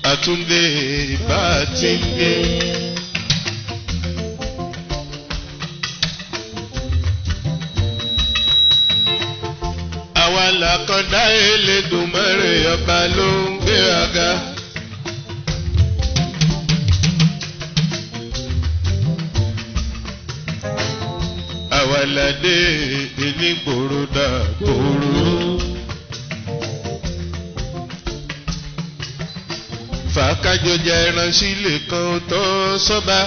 àtúndé bá ti ń dé. àwa làkọ́dá Elédùmarè ọba ló ń gbé àga. àwa ládé onígboro dàgbòrò. fàákàjọjà ẹran sílé kan tó sọ́ba.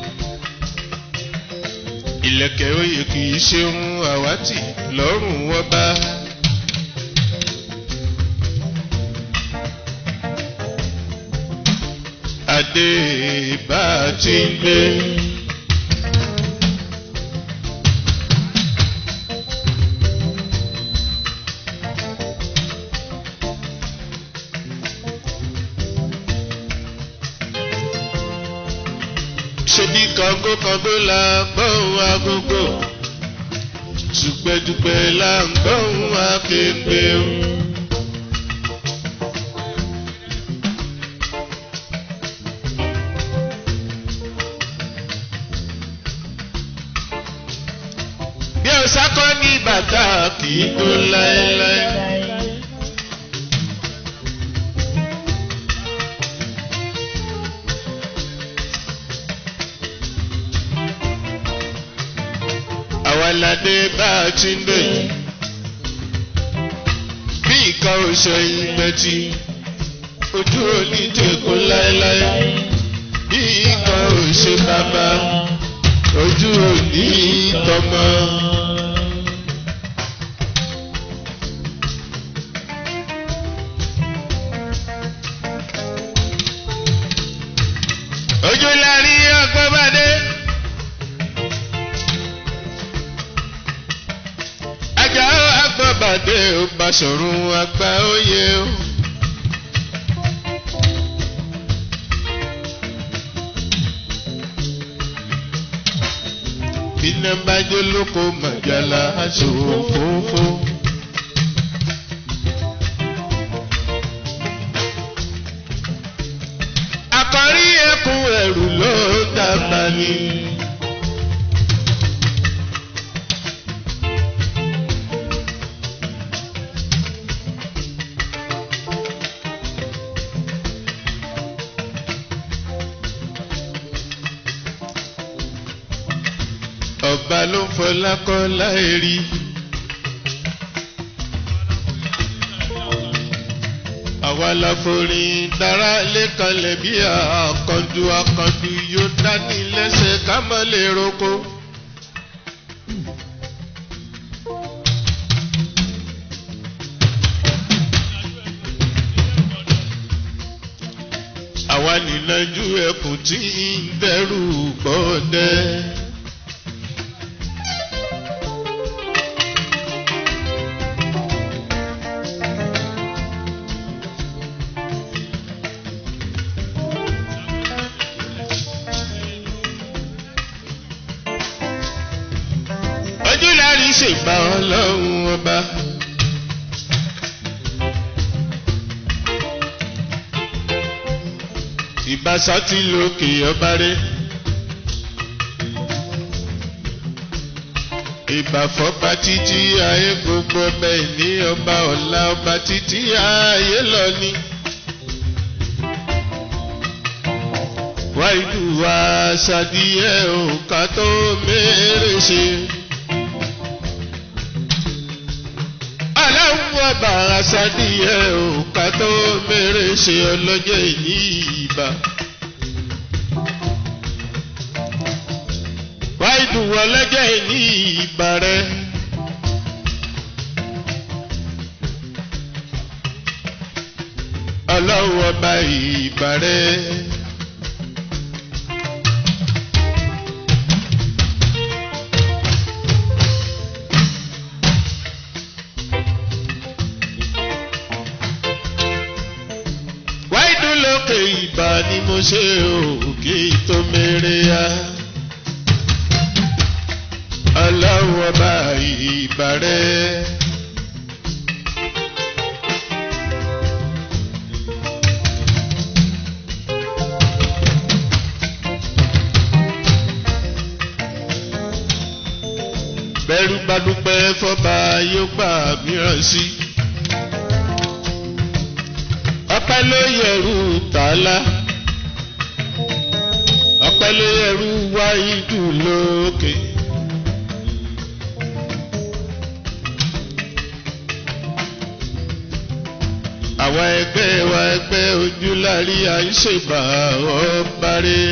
ìlẹ̀kẹ̀ oyè kì í ṣe ohun àwátì lọ́rùn ọba. adé bá ti ń gbé. ṣebí kọ̀ǹgókọ̀ǹgó la gbóhùn agogo dùgbẹ̀dùgbẹ̀ la ń gbóhùn akéǹgbè. bí o sákọ́ ní bàtà kì í tó láéláé. aládé bá ti ń dè bí ìka oṣù ìgbẹ́tì ojú òní tèkó láéláé bí ìka oṣù bàbá ojú òní tọmọ. ojú la rí ọgbọ́n bá dé. bàdé ó bá sọ̀rùn àgbà òye o. iná bá jó lóko màjàlá aṣọ òfófó. àkọ́rí ẹkùn ẹ̀rù ló dàgbà ni. ọba ló ń fọlá kọ́ láìrí. àwa la forin dára lẹ́kànlẹ̀ bí àkàndù àkàndù yóò dání lẹ́sẹ̀ ká má lè roko. àwa nìlàjú ẹkùn tí ń dẹ́rù gbọ́dẹ́. ṣèbá ọlọ́run ọba. ìbáṣá ti lókè ọba rẹ̀. ìbàfọ́ba títí ayé gbogbo ọbẹ̀ ní ọba ọ̀la ọba títí ayé lọ ni. wáìdù wa ṣàdíyẹ òkà tó mèrè ṣe. ọba àṣàdìyẹ òkà tó mèrè ṣe ọlọ́jọ́ ìní ìbà. wáìdù ọlọ́jọ́ ìní ìbà rẹ̀. ọlọ́run ọba ìbà rẹ̀. ìbà ni mo ṣe òkè tó mèrè ya. ọlọ́run ọba ìbà rẹ̀. bẹ́rù bá dúpẹ́ fọ́ba yóò gbà mìíràn sí. ọpẹ́ ló yẹrù tààlà ọpẹ́ ló yẹrù wáyídù lókè. àwa ẹgbẹ́ wa ẹgbẹ́ ojúlárí àìṣèbà ọ̀bàrẹ́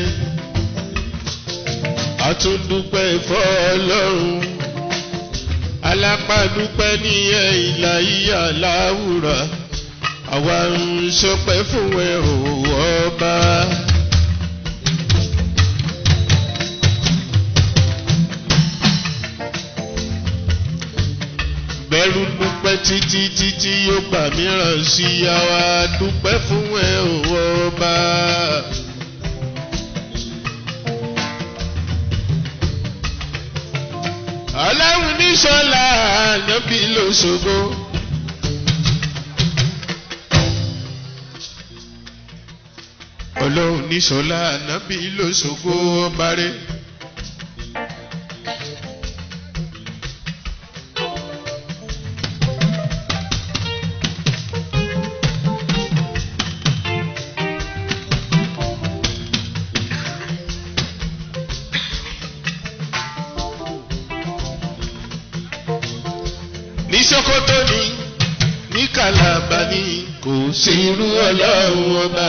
àtúndúpẹ́ fọ́ọ̀lọ́run alápàdúpẹ́ níyẹn ìlà yíyà láwùrà àwa ń ṣọpẹ́ fún ẹ ọba. bẹ́rù dúpẹ́ títí títí yóò gbà mìíràn sí àwa dúpẹ́ fún ẹ ọba. ọlọ́run ní sọ́la ànábì lóṣogbo. ọlọ́run ní sọ́la ànábì lóṣogbo ọba rẹ̀. ní Sókótó ni ní Kàlàbà ni kò sí irú ọlọ́run ọba.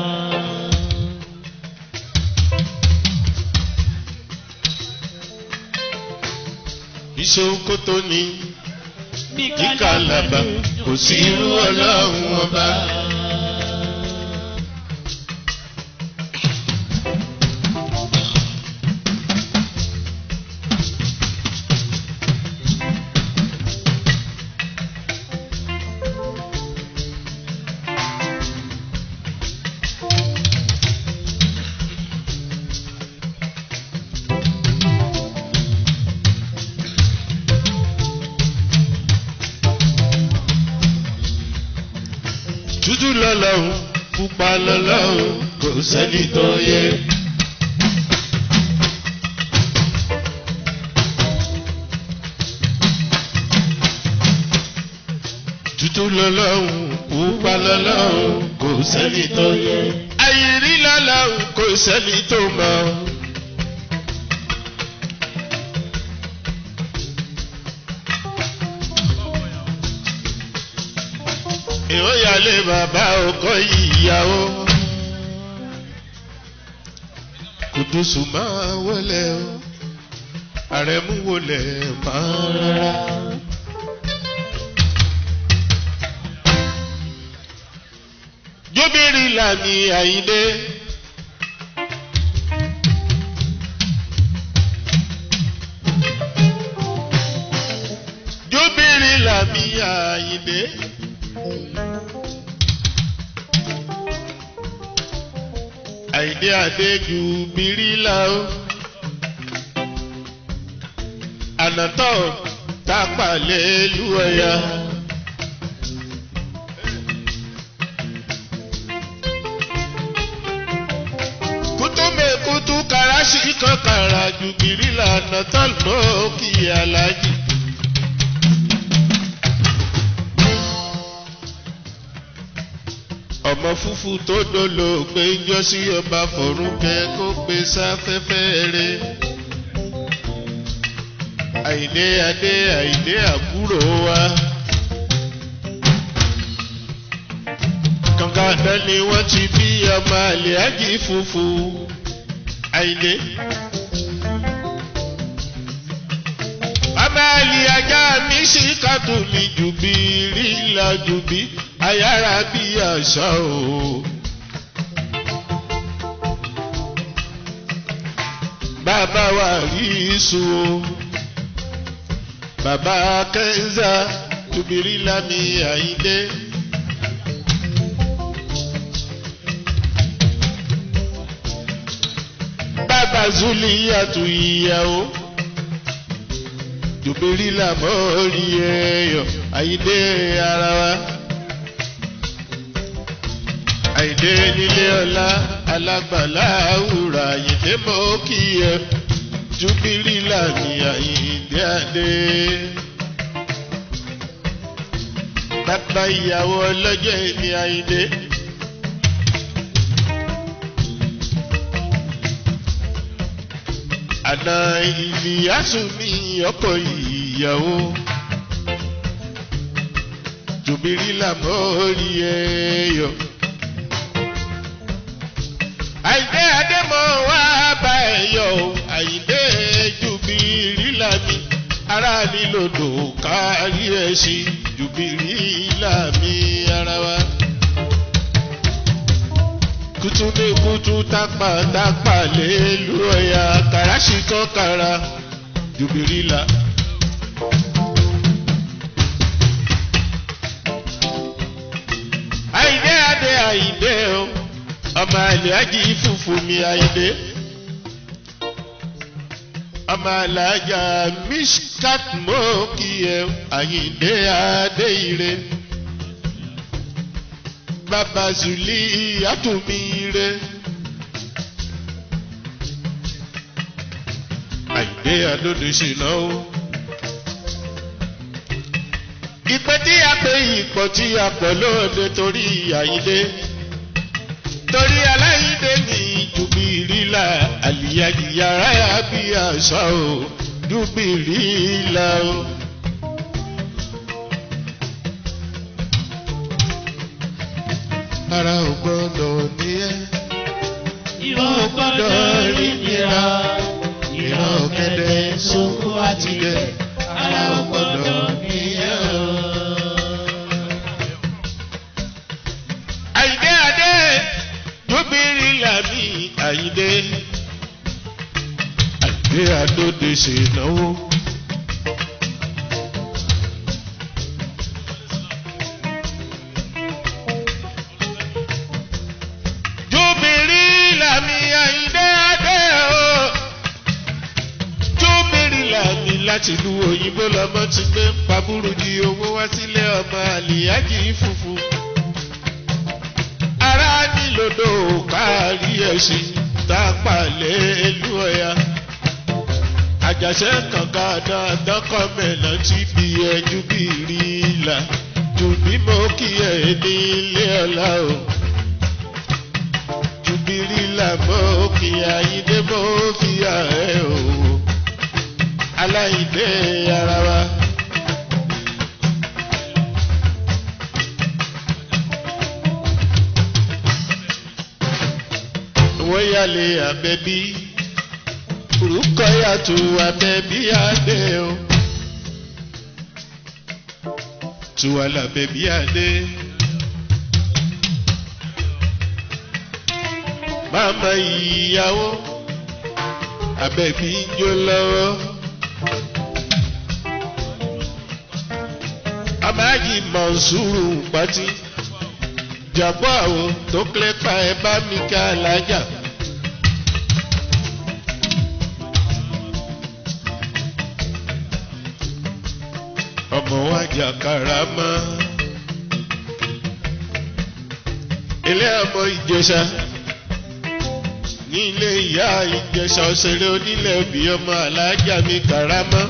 ní Sókótó ni ní Kàlàbà kò sí irú ọlọ́run ọba. dúdú lọ́lọ́run pupa lọ́lọ́run kò sẹ́ni tó yẹ. dúdú lọ́lọ́run pupa lọ́lọ́run kò sẹ́ni tó yẹ. àyírí lọ́lọ́run kò sẹ́ni tó mọ̀. ìwọ́yàlé bàbá ọkọ ìyàwó Kùdùsù máa wọlé o Àrẹ̀mú wọlé máa rárá. Jóbìrì Lámì Àyìndé Jóbìrì Lámì Àyìndé Àyìndé Adéjú bìrìlà o ànàtọ̀ tápàlẹ̀ ìlú Ọ̀yà. kútùmẹ̀kútù kàràṣì kankàrà ju bìrìlà ànàtọ̀ lọ́ọ́ kí alájì. ọmọ fúfú tó dolo pé jọ sí ọba Fọ̀rúnkẹ́ kó gbé sáfẹ́fẹ́ rẹ̀. Àyìndé Adé Àyìndé àbúrò wa. Kàngàdá ni wọ́n ti bí ọmọ Àlíhájì fúfú Àyìndé. Bàbá Àlíhájà mi sì kàtó mi Jùbìrìlà jùbí. Ayára bí àṣà o. Bàbá wa rí iṣu o. Bàbá Kẹ́ńzà Jùbìrì Lámì Àyìndé. Bàbá Zuliyatu ìyàwó. Jùbìrì Lámọ̀ orí ẹ̀yọ̀ Àyìndé ara wa. Àyìndé nílé ọlá alágbàlá àwùrà Àyìndé mọ́ kí ẹ. Júbírìlà ní Àyìndé Adé. Bàbá ìyàwó ọlọ́jọ́ ìní Àyìndé. Àná Ìlíyásù ní ọkọ ìyàwó. Júbírìlà mórí ẹyọ. Àyìndé Adé mọ̀ wá bá ẹ̀yọ̀ o. Àyìndé Júbírìlà mi. Ará mi lòdò kárí ẹ̀ sí. Júbírìlà mi ara wa. Kutu ní kutu tápà tápà lélu ọ̀yà kàràṣì kan kàrà Júbírìlà. Àyìndé Adé Àyìndé o ọmọ Àlàájì fùfú mi Àyìndé. Ọmọ Alájà Mishkat mọ́ kí ẹ Àyìndé Adé ire. Bàbá Zuli àtúmí ire. Àyìndé Adóde ṣìnà o. Ìpè tí a pè ìpọ̀ tí a pọ̀ lóde torí Àyìndé. Torí Aláyìndé ní Júbírìlà Àlìyájì yàrá bí àṣà o Júbírìlà o. Ara ò gbọ́dọ̀ ní ẹ́. Ìwọ ò gbọ́dọ̀ rí nira. Ìran ọ̀gẹ̀dẹ̀ Sókó àtìlẹ̀. Ara ò gbọ́dọ̀ ní ẹ́ o. Àyìndé Adé Júbírìlà mi Àyìndé. Àyìndé Adóde ṣènáwó. Júbírìlà mi Àyìndé Adé o. Júbírìlà mi láti ìlú òyìnbó lọmọ ti gbé pàbúrú di owó wá sílé ọmọ Àlìyájì fùfú. Ará nílòdò kárí ẹ̀sìn tápà lélu ọ̀yà. Àjàṣẹ́ kànga dandan kọ́mẹ̀nà tí bí ẹ Júbírìlà. Jùbí mo kí ẹ nílé ọ̀la o. Júbírìlà mo kí Àyìndé mo fi ẹ o. Aláyìndé ara wa. Wọ́n yálé Àbẹ̀bí. Rúkọ̀yàtù Àbẹ̀bí Adé o. Tiwa l'Àbẹ̀bí Adé. Màmá ìyàwó Àbẹ̀bí ń jó lọ́wọ́. Amáyí Mọ̀nsúrù pátí. Jàgbọ́ àwo tó kílẹ̀ pa ẹ bá mi ká alájà. Ọmọ wa jàkàrà mọ́. Ilé ọmọ Ìjẹ̀ṣà. Ní ilé ìyá Ìjẹ̀ṣà òṣèré onílẹ̀ òbí ọmọ alájà mi kàrámọ́.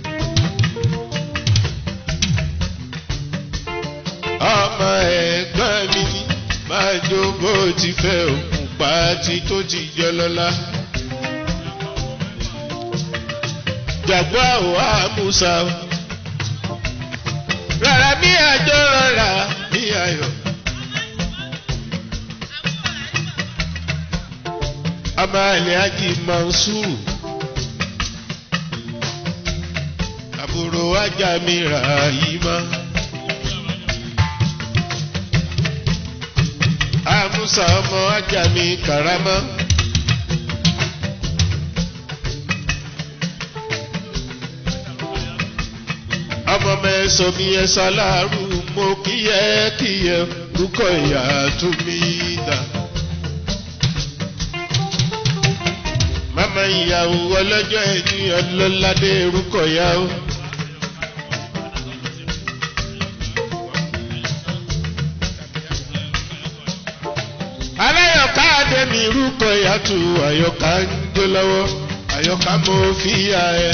Ọmọ ẹ̀gbọ́n mi ni máa jó bó ti fẹ́ òkun pàtí tó ti jọ lọ́la. Jàgbọ́ àwọ̀ àmúṣà o. Rárá bí àjọ rọra bí ayọ̀. Ọmọ Àlìyájì Mọ̀nsúrù. Àbúrò ajá mi rà yìí mọ́. Àmúṣà ọmọ ajá mi kàrámọ́. Ọmọ mẹ́sàn mi ẹ̀sà láàrú mo kíyẹ rúkọ̀ ìyá tún mi dà. Màmá ìyàwó ọlọ́jọ́ ẹni ọlọ́ládé rúkọ̀ ìyá o. Aláyọ̀ká Adémi rúkọ̀ ìyá tu àyọ̀ká ń jó lọ́wọ́. àyọká mo fi yà ẹ.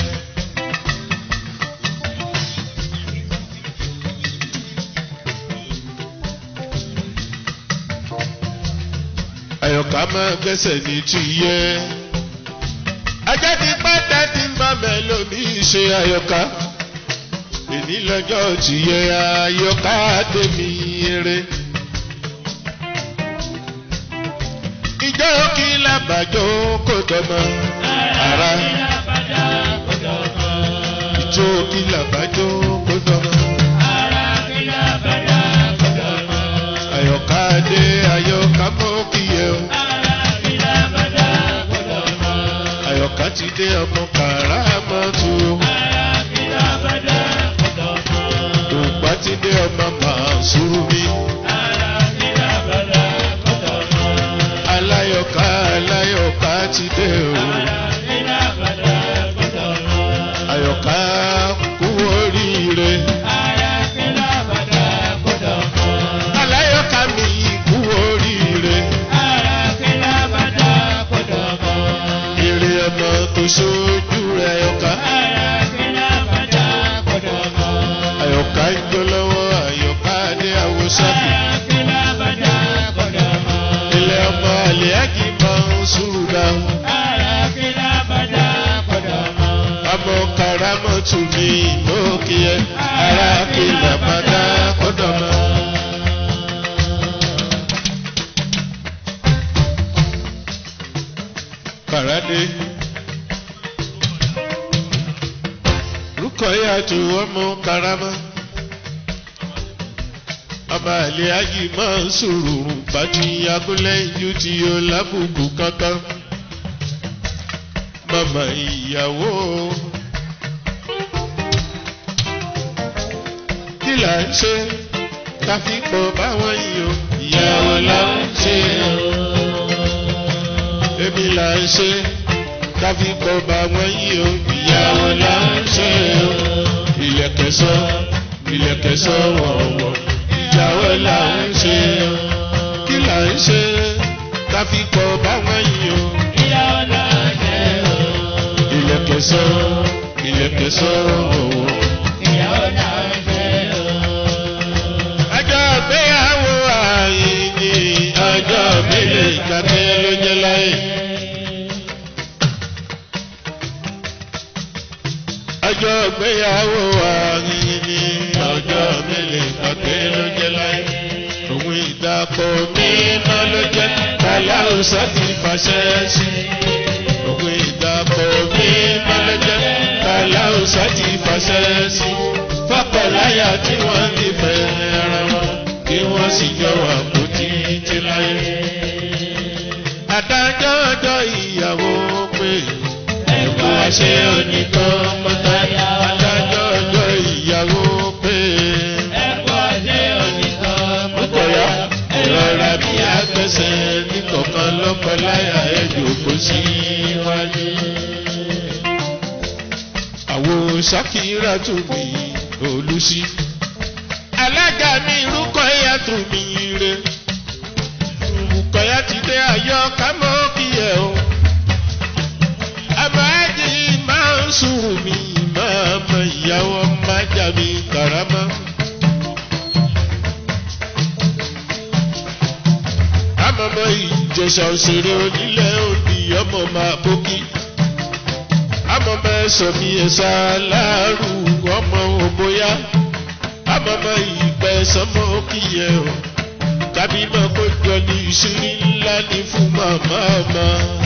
àyọká máa gbẹ́sẹ̀ ní tìyẹ. ajá ti pátá ti ń bá mẹ́lòmí ṣe àyọká. èní lọ́jọ́ tìyẹ àyọká tèmi eré. ìjọ kí lábàjọ kò dọ́mọ. ara ìjọ kí lábàjọ kò dọ́mọ. àyọká dé àyọká mọ́ kíyẹ o. àyọká ti dé ọmọ kàràmọ́tù o. ògbà ti dé ọmọ màsúrù mi. aláyọká aláyọká ti dé o. àyọká kú oríire. aláyọká mi kú oríire. èrè ọmọ tó ṣojú rẹ̀ àyọká. àyọká ń gbọ́ lọ́wọ́ àyọká dé àwòsàkì. ilé ọmọ àlè ákì máa ń sùúrù dáhùn. ọmọ kàrámọ́tù mi lókè ẹ ara kí làbàdà kọ́dọ̀ mọ́. kàrádé rúkọ̀yà tó ọmọ karamọ́. ọba àlè ájì máa ń sòrò bàtí abúlé ìjú tí ó lábùkù kankan. màmá ìyàwó kí là ń ṣe káfíńpọ̀ báwọn yìí o. ìyàwó là ń ṣe èmi là ń ṣe káfíńpọ̀ báwọn yìí o. ìyàwó là ń ṣe o. ilẹ̀kẹ̀sọ́ wọ̀wọ̀. ìyàwó là ń ṣe o. kí là ń ṣe káfíńpọ̀ báwọn yìí o. ìyàwó là ń ṣe o. ilẹ̀kẹ̀sọ́ wọ̀wọ̀. ìyàwó là ń ṣe o. ọjọ́ ìgbéyàwó àyìnì ọjọ́ mélòó ìkàkẹ́ ló jẹ́ láyé. ọjọ́ ìgbéyàwó àyìnì ọjọ́ mélòó ìkàkẹ́ ló jẹ́ láyé. òun ìdàpọ̀ mímọ́ ló jẹ́ kàláùsá ti fàṣẹ sí. òun ìdàpọ̀ mímọ́ ló jẹ́ kàláùsá ti fàṣẹ sí. fọ́pọ̀láyà tí wọ́n nífẹ̀ẹ́ ara wọn kí wọ́n sì jọ wà kó títí láyé. adájọ́ ọjọ́ ìyàwó pé ẹ̀kọ́ àṣẹ onítọ́ mọ́tàyà. adájọ́ ọjọ́ ìyàwó pé ẹ̀kọ́ àṣẹ onítọ́ mọ́tàyà. ìrọ̀rà bí agbẹ́sẹ̀ nìkọ̀kan lọ́kọ̀láyà ẹ̀jọ̀ kò sí wájú. àwo Ṣakira tún bí olùsí. alága mi Rúkọ̀yà tún mi re. Rúkọ̀yà ti dé àyọká mọ́ kíyẹ̀ o. àbájí máa ń sùúrù mi máa mọ ìyàwó májà mi kàrámọ́. àmọ́mọ́ Ìjẹ̀ṣà òṣèré onílẹ̀ òdì ọmọ máa bókí. àmọ́mọ́ ẹ̀sọ́ mi ẹ̀sà láàrú ọmọ òbóyá. àmọ́mọ́ ìgbẹ́ sọmọ kíyẹ̀ o. kábímọ̀ kó jọ ní ìṣírí ńlá ní fún màmá ọmọ.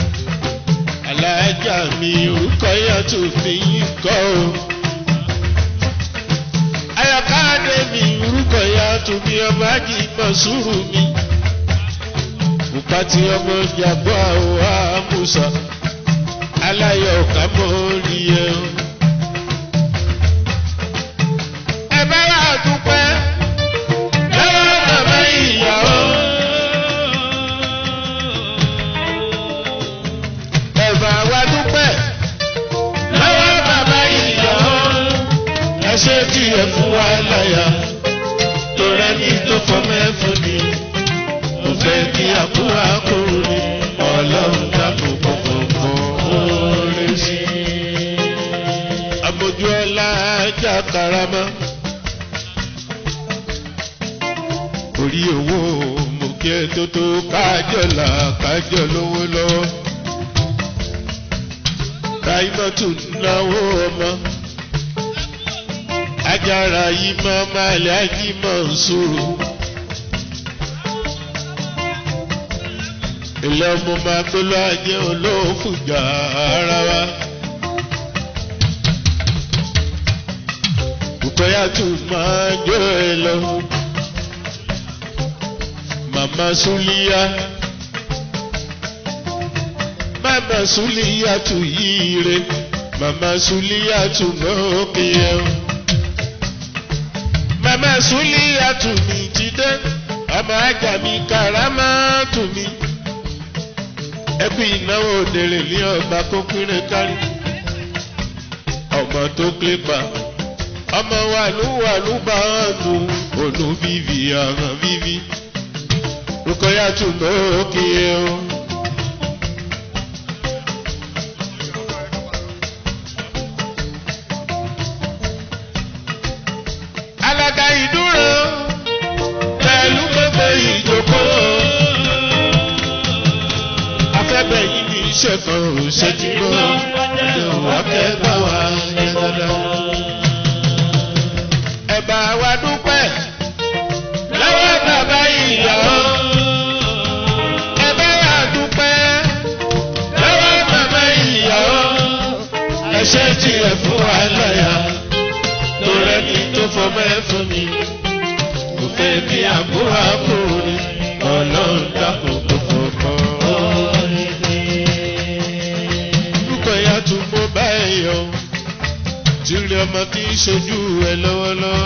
alájà mi Rúkọ̀yà tó fi yín kọ́ o. àyọká dé mi Rúkọ̀yà tó bí ọmọ ájì mọ̀ sùúrù mi. bùkátì ọmọ ìjàgbọ́ àwọn àmúṣà. aláyọ̀ká mọ̀ orí ẹ o. ẹ bá wà dúpẹ́ lọ́wọ́ bàbá ìyàwó. ẹ bá wà dúpẹ́ lọ́wọ́ bàbá ìyàwó. ẹ ṣe kí ẹ fún wa láyà tó rẹ́ni tó fọmẹ́ fún ni. mo fẹ́ kí àkúrà kúrò ní ọlọ́run dákò kọ̀ọ̀kan oore sí. karama. Orí owó mo kí ẹ tó tó kájọ là kájọ lówó lọ́wọ́. Ráìmọ́tò náwó ọmọ. Ajára yìí máa máa lè ájímọ̀ nsúrù. Ilé ọmọ máa tó lọ ajé olóòfùjà ara wa. Bùkọ́yà tún máa jó ẹ lọ. Màmá Súlíyá. Màmá Súlíyá tún yíire. Màmá Súlíyá tún lókè ẹ. Màmá Súlíyá tún mi ti dé. Ọmọ ajá mi karama tún mi. Ẹbí ìnáwó òdèrè ní ọgbà kókúrè kárí. Ọmọ tó képa. Ọmọ wàlúwàlú bá ọ̀nù ònú bíbí ọ̀ràn bíbí. Rúkọ̀yà tún lókè o. Alága ìdúró pẹ̀lú gbogbo ìjókòó. Afẹ́bẹ̀ yìí ní iṣẹ́ kan ò ṣe ti gbọ́. Ẹ̀wọ̀n akẹ́gbà wa ẹ̀ dáadáa. Ẹ̀bà wa dúpẹ́ lọ́wọ́ bàbá ìyàwó. Ẹ̀bà wa dúpẹ́ lọ́wọ́ bàbá ìyàwó. Ẹ̀ṣẹ̀ tí ẹ fún wa lọ́yà. Tó rẹ́ni tó fọmọ ẹ fún mi. Kò fẹ́ kí àbúrò àbúrò ni Ọlọ́run dákun tó fọkàn. Rúkọ̀yà tún mọ́ báyìí yọ. Tírí ọmọ kì í ṣojú ẹ lọ́wọ́lọ́wọ́.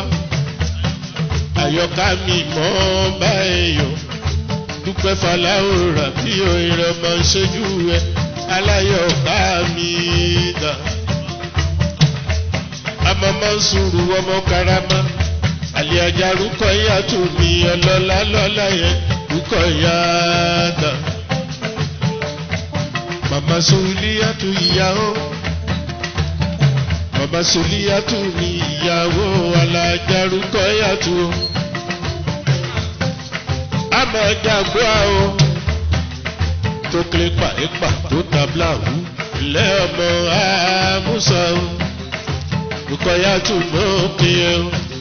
Àyọká mi mọ́ báyìí yọ. Dúpẹ́ Fọláhùrà bí òyìnbó ọmọ ń ṣojú ẹ. Aláyọ̀ká mi dà. Amọ̀mọ́ ń sùúrù ọmọ karama. Àlè ajá Rúkọ̀yà tún mi ọlọ́lá lọ́lá yẹn. Rúkọ̀yà dà. Màmá Súlíyá tún ìyàwó. Màmá Súlíyá tún ní ìyàwó Alájà Rúkọ̀yà tún. Àmọ́ jàgbá o. Tó kéré pàípà tó tabla wú. Ilé ọmọ Àmúsà o. Rúkọ̀yà tún lókè o.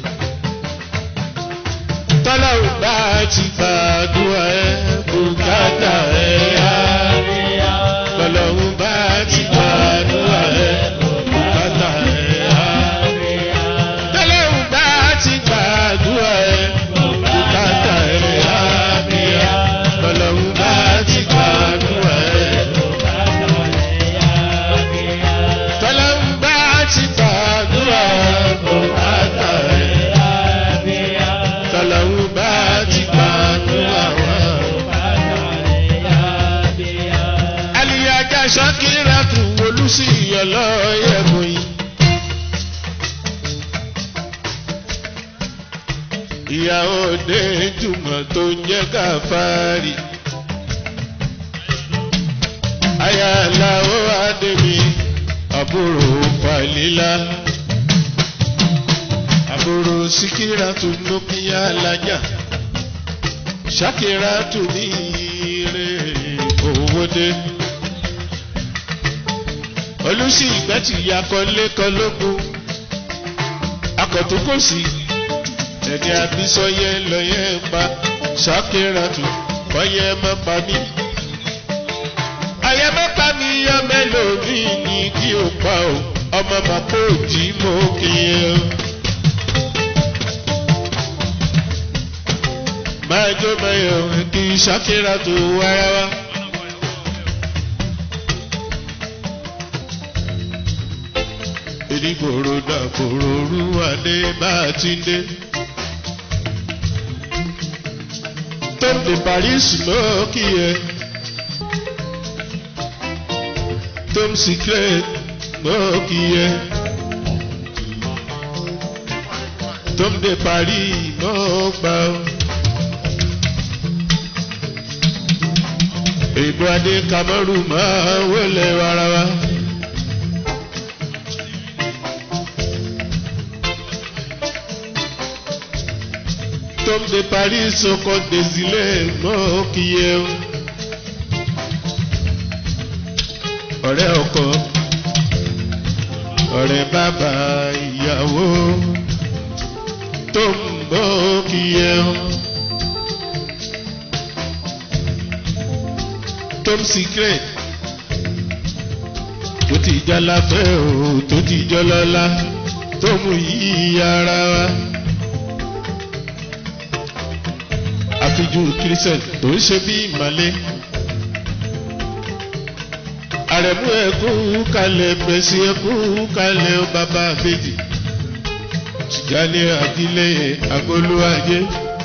Tọ́láhùn bá ti gbàdúrà ẹ. Bùkátà ẹ yá. Tọ́láhùn bá ti gbàdúrà ẹ. Bùkátà ẹ yá. Tọ́láhùn bá ti gbàdúrà ẹ. Bùkátà ẹ yá. Tọ́láhùn bá ti gbàdúrà ẹ. Tọ́láhùn bá ti gbàdúrà ẹ. Bùkátà ẹ yá. Tọ́láhùn bá ti gbàdúrà ẹ. Àlìyájà Ṣakira tún Olúṣì ọlọ́yẹ̀mọ̀ yìí. Ìyàwó dé jùmọ̀ tó ń jẹ́ Káfárì. Aya Aláwọ̀ Adémi àbúrò Fàlílà. Àbúrò Síkírà tún lókìyà Alájà. Ṣakira tún ní ire Òwòdé. Olúṣì ìgbẹ́tì yakọ̀lé kọlógún. Akọ̀túnkòsì ẹni àbísọyẹ lọyẹ pa. Ṣakira tún kọ́yẹ mọ́ pa mí. Ayẹ mọ́ pa mí yọ mélòmí ní kí o pa o. Ọmọ màpò tí mo kì í o. Máa jó mayọ̀ kí Ṣakira tún wára wá. Ìdígbòrò dàgbòrò rúwàdé bá ti dé. Tom de Paris lókì ẹ. Tom Secret lókì ẹ. Tom de Paris lọ́gbà. Ìbò adé Kamaru máa wọlé wàràwà. Tom de Paris ọkọ̀ Desile mọ́ kíyẹ o. Ọ̀rẹ́ ọkọ ọ̀rẹ́ bàbá ìyàwó Tom mọ́ kíyẹ o. Tom Secret tó ti jọ láfẹ́ o tó ti jọ lọ́lá Tom yìí ara wa. Àfijú kírísẹ̀ tó ń ṣe bí ìmàlẹ́. Àrẹ̀mú ẹ̀kú kalẹ̀ pẹ̀sì ẹ̀kú kalẹ̀ ó bàbá àbèjì. Tìjàní àdílé agolúwàjẹ́.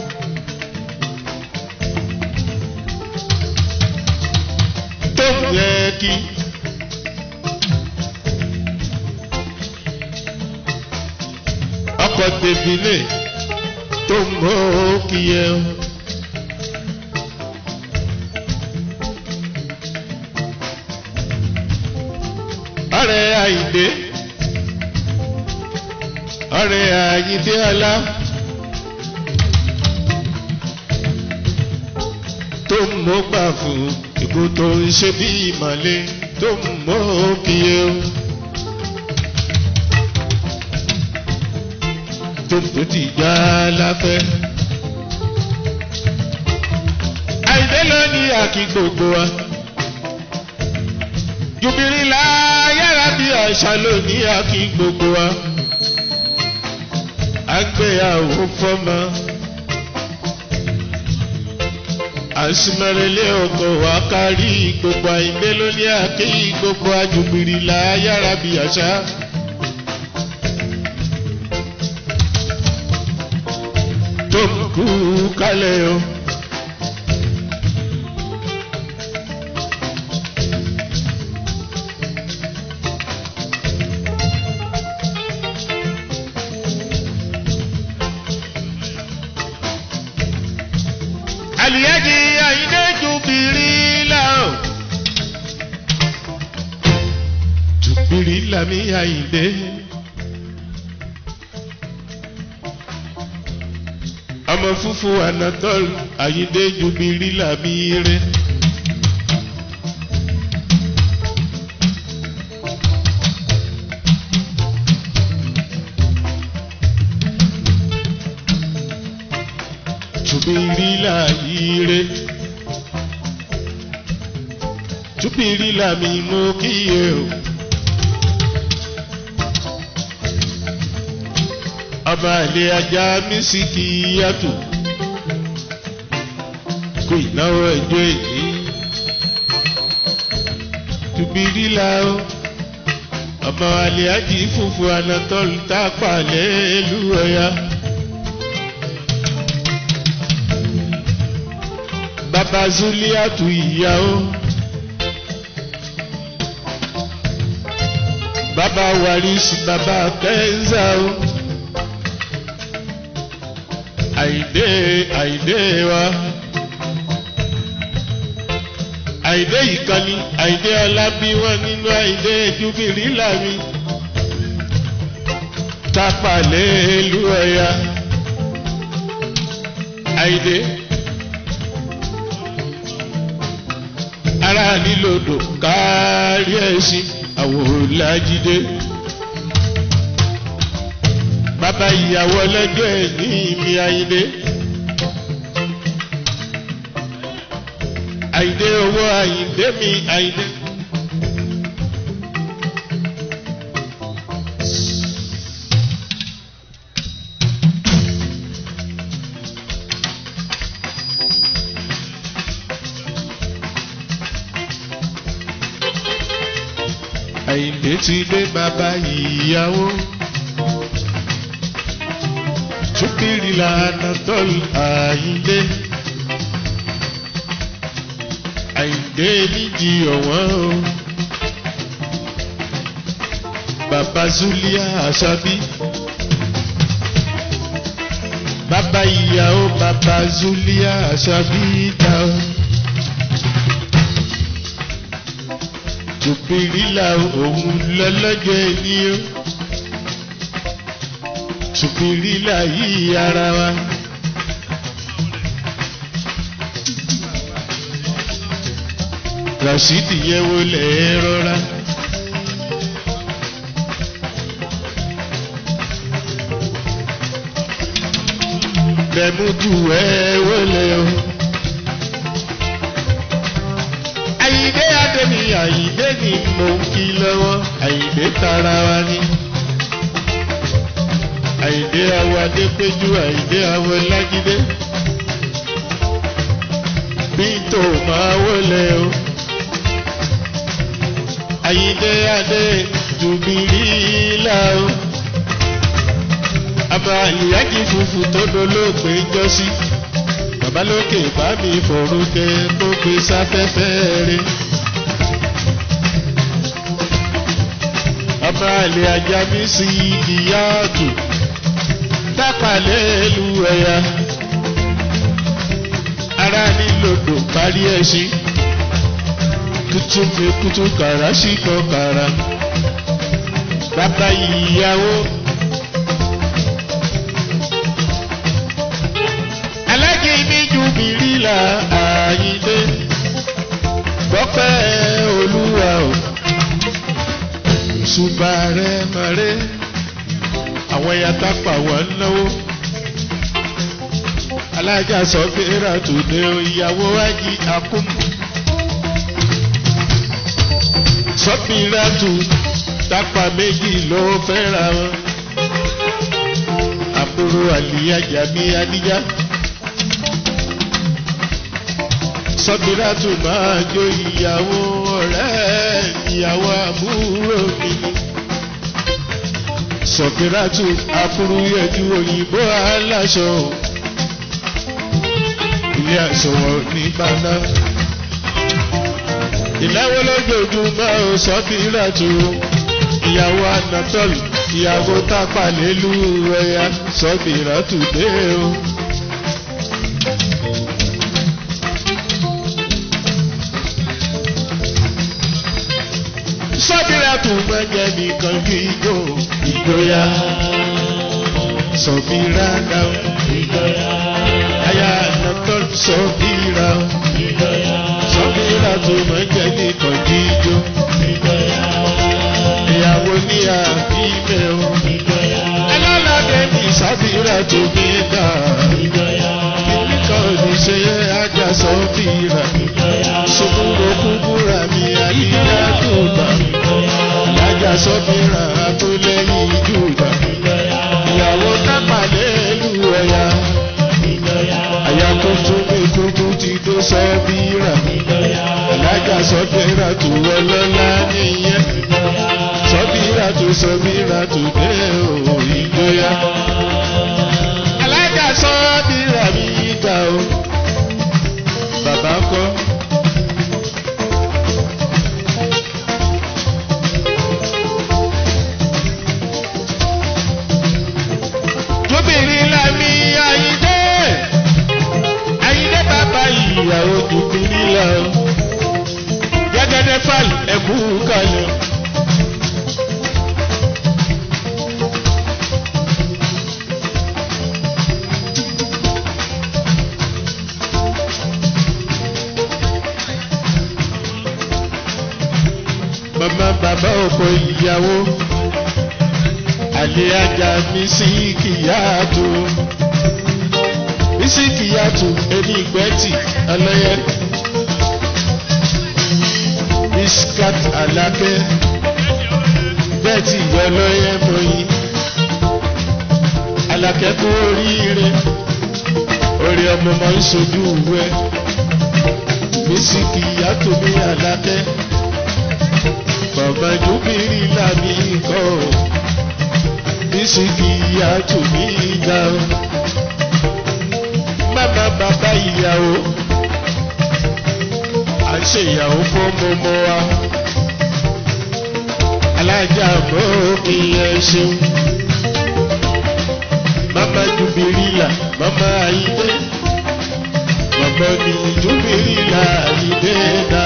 Tó yẹ kí. Ọkọ̀ tèbílé tó mọ́ kíyẹ o. Ọ̀rẹ́ Àyìndé ọ̀rẹ́ Àyìndé ọlá tó mọ́ gbà fún ìbò tó ń ṣe bí ìmọ̀lẹ́ tó mọ́ kíyẹ o. Tó ti já láfẹ́. Àyìndé ló ní àkí gbogbo wa. Jùbìrìlà yára bí àṣà lónìí àkí gbogbo wa. Àgbéyàwó fọ́mọ. Àṣìmọ̀rẹ́lẹ́ ọkọ̀ wa kárí gbogbo Àyìndé lónìí àkí gbogbo wa. Jùbìrìlà yára bí àṣà. Tó kú kálẹ̀ o. Àlìyájí Àyìndé Jùbìrìlà o. Jùbìrìlà mi Àyìndé. Ọmọ fúnfún Anatol Àyìndé Jùbìrìlà mi rẹ̀. Jùbìrìlà ire. Jùbìrìlà mi mú kíyè o. Ọba àlè ajá mísíkì yàtọ̀. Kò ìnáwó ẹjọ́ èyí. Jùbìrìlà o. Ọba àlè ajì fúnfún Anatol tápà lẹ́lú ọ̀yà. Bàbá Zuliatu ìyàwó. Bàbá Warisi bàbá Kẹ́ńzà o. Àyìndé wa. Àyìndé ìkànnì Àyìndé ọlábí wọn nínú Àyìndé Jùbìrìlà mi. Tápà lẹ́lú ọ̀yà. Àyìndé. Ara nílòdò kárí ẹ̀sìn Àwòlájídé. Bàbá ìyàwó ọlọ́jọ́ ẹ̀ ní ìmí Àyìndé. Àyìndé owó Àyìndé mi Àyìndé. Àyìndé ti dé bàbá ìyàwó. Jùbìrìlà Anatol Àyìndé. Àyìndé níjì ọ̀wọ́n o. Bàbá Zulia Àṣàbí. Bàbá ìyàwó bàbá Zulia Àṣàbí dá o. Jùbìrìlà òun lọ́lọ́jọ́ ẹni o. Jùbìrìlà yìí ara wa. Rashidi yẹn wọlé rọra. Bẹ̀mùtù ẹ wọlé o. Àyìndé Adémi Àyìndé ni mò ń kí lọ́wọ́. Àyìndé tara wa ni. Àyìndé awọ Adépéjú Àyìndé awọ Lájídé. Bíntò máa wọlé o. Àyìndé Adé Jùbìrìlà o. Àbá ìyájí funfun tó dolóògbé jọ́sí. Bàbá lókè bá mi forúkẹ tó gbé sáfẹ́fẹ́ rẹ̀. Ọba àlè ajá mi sí ìyá ọ̀tù. Dápàlẹ́ lu ẹ̀yà. Ara ní lòdò parí ẹṣin. Kutu fi kutu kàrà sí kan kàrà. Bàbá ìyàwó. Alájí ní Jùbìrìlà Àyìndé. Gbọ́pẹ́ Olúwa o. Ṣùgbọ́n rẹ̀ mọ̀rẹ́. Àwọn ẹ̀yà tápà wọ́n náwó. Alájà sọ fẹ́ra tòde ìyàwó Ájì Akúmù. Sọ́bìrátù tápà méjì ló fẹ́ra wọn. Àbúrò Àlìyájà mi Adíjá. Sọ́bìrátù máa jó ìyàwó ọ̀rẹ́ ìyàwó àbúrò mi. Sọ́bìrátù afúrúyẹ̀jú òyìnbó aláṣọ. Ilé àṣọwọ̀ ní Bàdá. Ìnáwó lójoojúmọ́ ò Sọ́bìrátù. Ìyàwó Anatol, ìyàwó tápà nílùú ẹ̀yà Sọ́bìrátù dé o. Sọ́bìrátù máa jẹ́ nìkan kí ijó ìjọya. Sọ́bìrátù ìjọya. Aya Anatol Sọ́bìrà. Sọ́bìrátù máa jẹ́ nìkan kí ijó ìjọya. Ìyàwó ní àfihàn o. Alálàdé ní Sọ́bìrátù mi dà. Kìnní kan ní ṣe ajá Sọ́bìrà. Sukuro kúkúrà mi àdíyá tó bá. Alájà Sọ́bìrà tó lẹ́yìn Júdà. Ìyàwó tápàlẹ́ lù ẹ̀yà. Àyà tó tún mi kúkú ti tó Sọ́bìrà. Alájà Sọ́bìrà tó wọlọ́lá nìyẹn. Sọ́bìrà tó dé o ìgbóyà. Alájà Sọ́bìrà mi gbà o. Bàbá kọ́. Jùbìrìlà mi Àyìndé. Àyìndé bàbá ìyàwó Jùbìrìlà o. Jẹ́gẹ́dẹ́ fàlì ẹ̀kú kalẹ̀. Màmá bàbá ọkọ ìyàwó. Àlè ajá mi sí Kìyàtò. Bísí Kìyàtò ẹni ìgbẹ́tì ọlọ́yẹ. Biskat Alákẹ́. Bẹ́ẹ̀tì ọlọ́yẹ mọ́yì. Alákẹ́ kú oríire. Orí ọmọ máa ń sojú wẹ́. Bísí Kìyàtò ní Alákẹ́. Bàbá Jùbìrìlà mi kọ́. Bísí Kìyàtò mi gbà. Màmá bàbá ìyàwó. À ń ṣe ìyàwó fún mọ́mọ́ wa. Alájà mọ́ kí ẹ ṣeun. Màmá Jùbìrìlà, màmá Àyìndé. Bàbá mi Jùbìrìlà Àyìndé dá.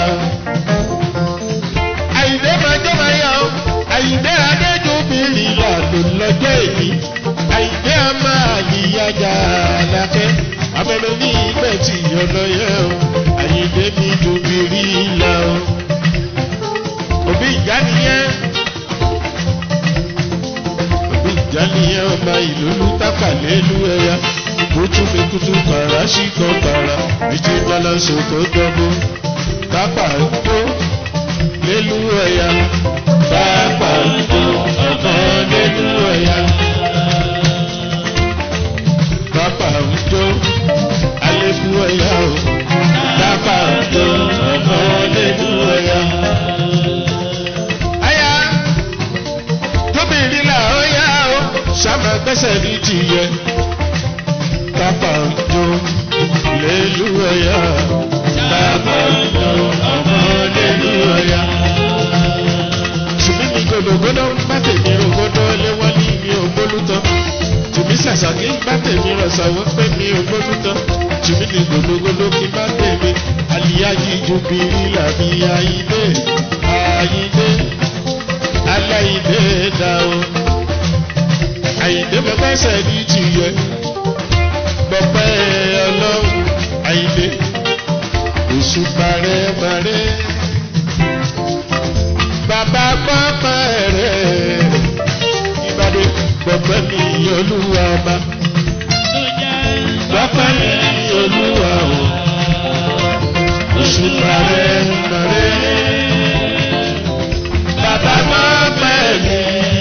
Àyìndé máa jẹ́ máa yá o. Àyìndé Adé Jùbìrìlà ló lọ́jọ́ èmi. Àyìndé a máa yíyájà Alákẹ́. Abẹ́lẹ́ ní ìgbẹ́ tí ọlọ́yẹ o. Àyìndé mi Jùbìrìlà o. ṣì kan bàrà méjì balanṣo tó dọ́gbó tápà ń jó lélú ẹ̀yà tápà ń jó ọ̀kan lélú ẹ̀yà tápà ń jó alẹ́kú ẹ̀yà o tápà ń jó ọ̀kan lélú ẹ̀yà. Aya tóbìnrin là ó yá o ṣàmà gbẹ́sẹ̀ ní tìyẹ tápà ń jó lélú ẹ̀yà tápà ń jó ọ̀kan lélú ẹ̀yà. Ṣùgbọ́n mi gbọdọ̀gbọdọ̀ ń bá tèmi rògbòdò lé wọ́n ní mi ò gbólútọ́. Tùmí ṣàṣàkí ń bá tèmi rọ̀ṣà wọ́n pé mi ò gbólútọ́. Tùmí ní gbọdọ̀gbọdọ̀ kí bá tèmi. Àlìyájí ju bìrì làbí Àyìndé. Àyìndé aláìndé dá o. Àyìndé bàbá ṣẹ̀dí tìyẹ. Bọ̀pẹ́ ọlọ́run Àyìndé. Oṣù parẹ́. Bàbá pápá rẹ̀ ìbàdí gbọ̀gbẹ́ mi olúwa ọba. Pápá mi olúwa o. Oṣù parẹ́. Bàbá pápá mi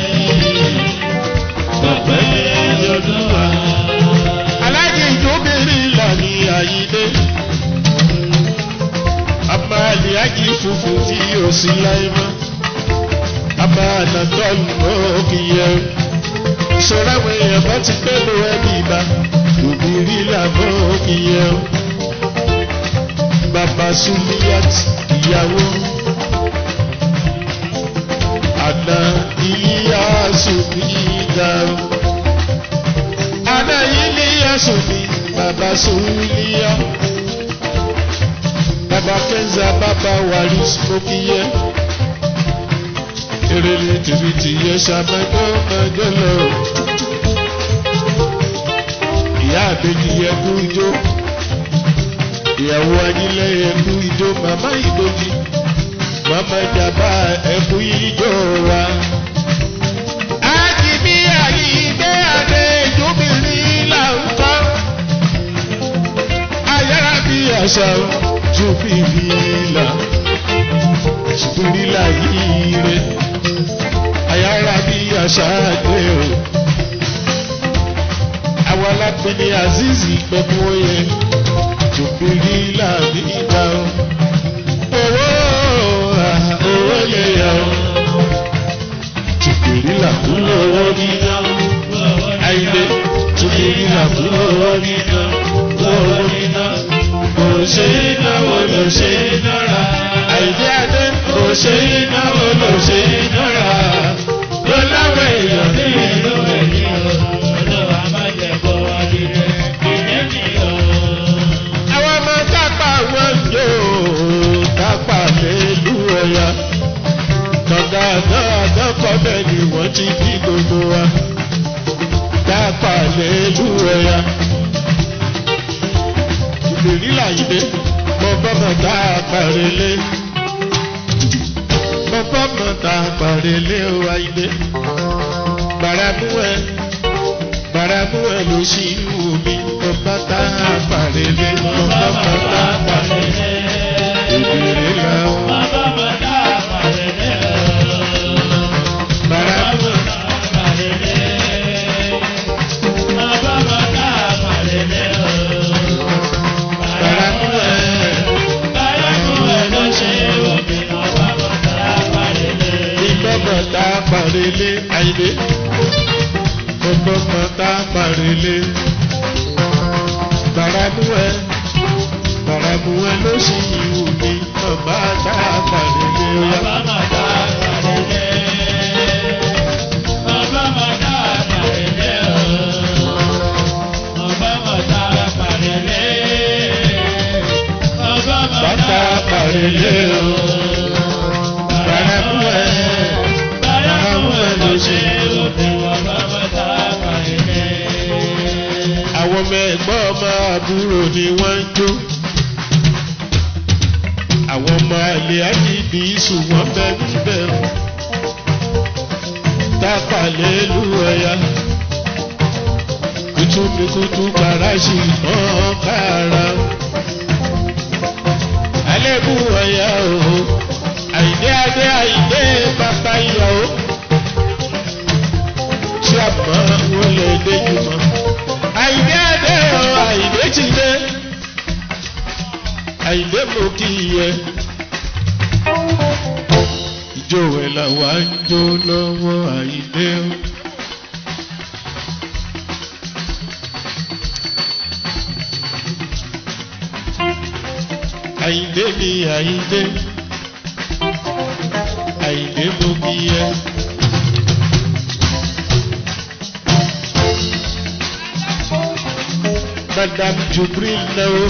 gbọ̀gbẹ́ mi olúwa. Aláàjì ìjóbìnrin là ní Àyìndé. Àmà àlìyájì funfun tí yóò sí láyé mọ́. Àmà ànàtọ́lù òkìyẹ. Ìṣòro àwọn èèyàn bá ti pé lo ẹbí ìbá. Òbírí làbọ̀ òkìyẹ. Bàbá Súlíyàt ìyàwó. Àná ìyá Sùnmí ìdá. Àná ìyá Sùnmí bàbá Súlíyà. Bàbá Kẹ́ńzà bàbá Wàlúùs òkìyẹ. Erele tìrìtìyẹ ṣàmẹ́jọ́ mẹ́jọ lọ. Ìyá àbèjì yẹ kú ijó. Ìyàwó ajílẹ̀ yẹ kú ijó. Màmá ìbejì. Màmá ìjàmbá ẹkú ijó wa. Àjìbí Àyìndé adé ìjóbìnrin là ń kọ́. Ayára bí àṣà jùbìlìlà. Jùbìlìlà yìí rẹ̀. Ayára bí àṣà gbé o. Àwọn alápẹ̀lẹ̀ Azizi pẹ̀lú oyè. Jùbìlìlà ní ìgbà o. Owó lè yà o. Jùbìlìlà kú owó níná. Àyìndé Jùbìlìlà kú owó níná. Owó níná. Kò ṣe náwó ló ṣe nára. Àyìndé adé kò ṣe náwó ló ṣe nára. Ló láwọn èèyàn ní ìlú ẹ̀yìn o. Olúwa má jẹ́ kó wá nílé ìyẹn mi o. Àwọn ọmọ tápà wọn yóò tápà lélú ẹ̀yà. Kọ̀dà àdọ́kọ̀ bẹ́ẹ̀ ni wọ́n ti bí gbogbo wa. Tápà lélú ẹ̀yà. Ìbèrí Àyìndé bọ́bọ́mọ̀ tá a parelé. Bọ́bọ́mọ̀ tá a parelé o Àyìndé. Bàràmú ẹ ló ṣì wù mí. Bọ́bá tá a parelé. Bọ́bọ́mọ̀ tá a parelé. Ìbèrí là ó. Bọ́bọ́mọ̀ tá a parelé. Bàràmú tá a parelé. Bọ́bọ́mọ̀ tá a parelé. Tá a parelé Àyìndé. Ọgbọ́n tá a parelé. Bàràmú ẹ ló ṣì wù mí. Ọba tá a parelé. Ọba tá a parelé. Ọba tá a parelé. Ọba tá a parelé. Ọba tá a parelé. Bàràmú ẹ ló ṣe wù mí. Àwọn ọmọ ẹ̀gbọ́n ọmọ àbúrò ni wọ́n ń jó. Àwọn ọmọ àlè àdìbí ìṣù wọn bẹ níbẹ̀. Tápà lélú ẹ̀yà. kutu ni kutu karashi ọ̀kàrà. Alẹ́bù ọ̀yà o, àìdé adé àìdé bàbá ìyàwó. Ṣé àmọ́ wọlé dé jùmọ̀? Àìdé adé o, àìdé ti dé. Àìdé mo kì í yẹ. Ìjọ ẹ̀ làwa ń jó lọ́wọ́ àìdé o. Àìdé ni àìdé, àìdé mo kì í yẹ. Madam Jubril náà.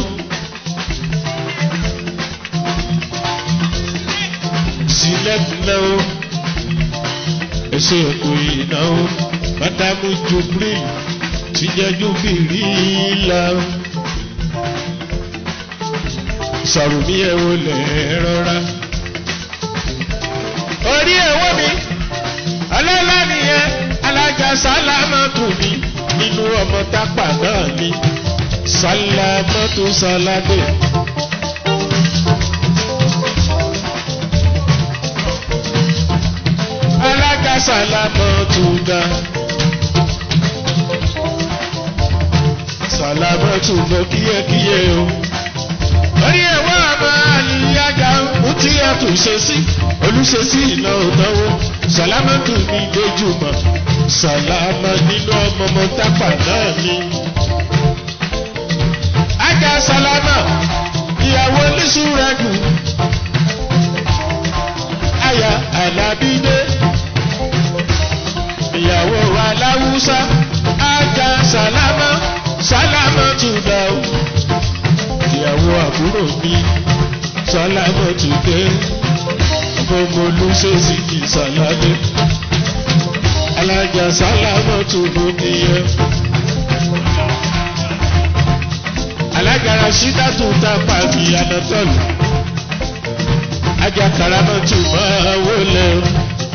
Sílẹ̀t náà. Ẹsẹ̀ èkó yìí náà. Madam Jubril ti jẹ́ Jubrila. Sàrùmí ẹ̀ wò lẹ̀ rọra. Orí ẹ̀wọ́ mi, ọlọ́lá nìyẹn, alájà sálámọ́tò mi, nínú ọmọ tápà náà ni, sálámọ́tò sálábé. Alájà sálámọ́tò ga. Sálámọ́tò lọ kíyẹ́kíyẹ́ o. Orí ẹ̀wọ́ àmọ́ àlìyájà mú tí a tún ṣe sí. Olùṣesí iná òdánwò. Sálámọ́tò mi lójúmọ́. Sálámà nínú ọmọ tápà náà ni. Ajá sálámà ìyàwó oníṣúrẹ́gù. Aya Alábídé. Ìyàwó aláwùsá. Ajá sálámà. Sálámà tún dá o. Ìyàwó àbúrò mi. Sálámà tún dé. Gbogbo olùṣesí kì í sàládé. Alájà sálámà tún ló níyẹ. Alájà Rasídà tún ta pàmì Anatọ́lù. Ajá Karama tún máa wọlé o.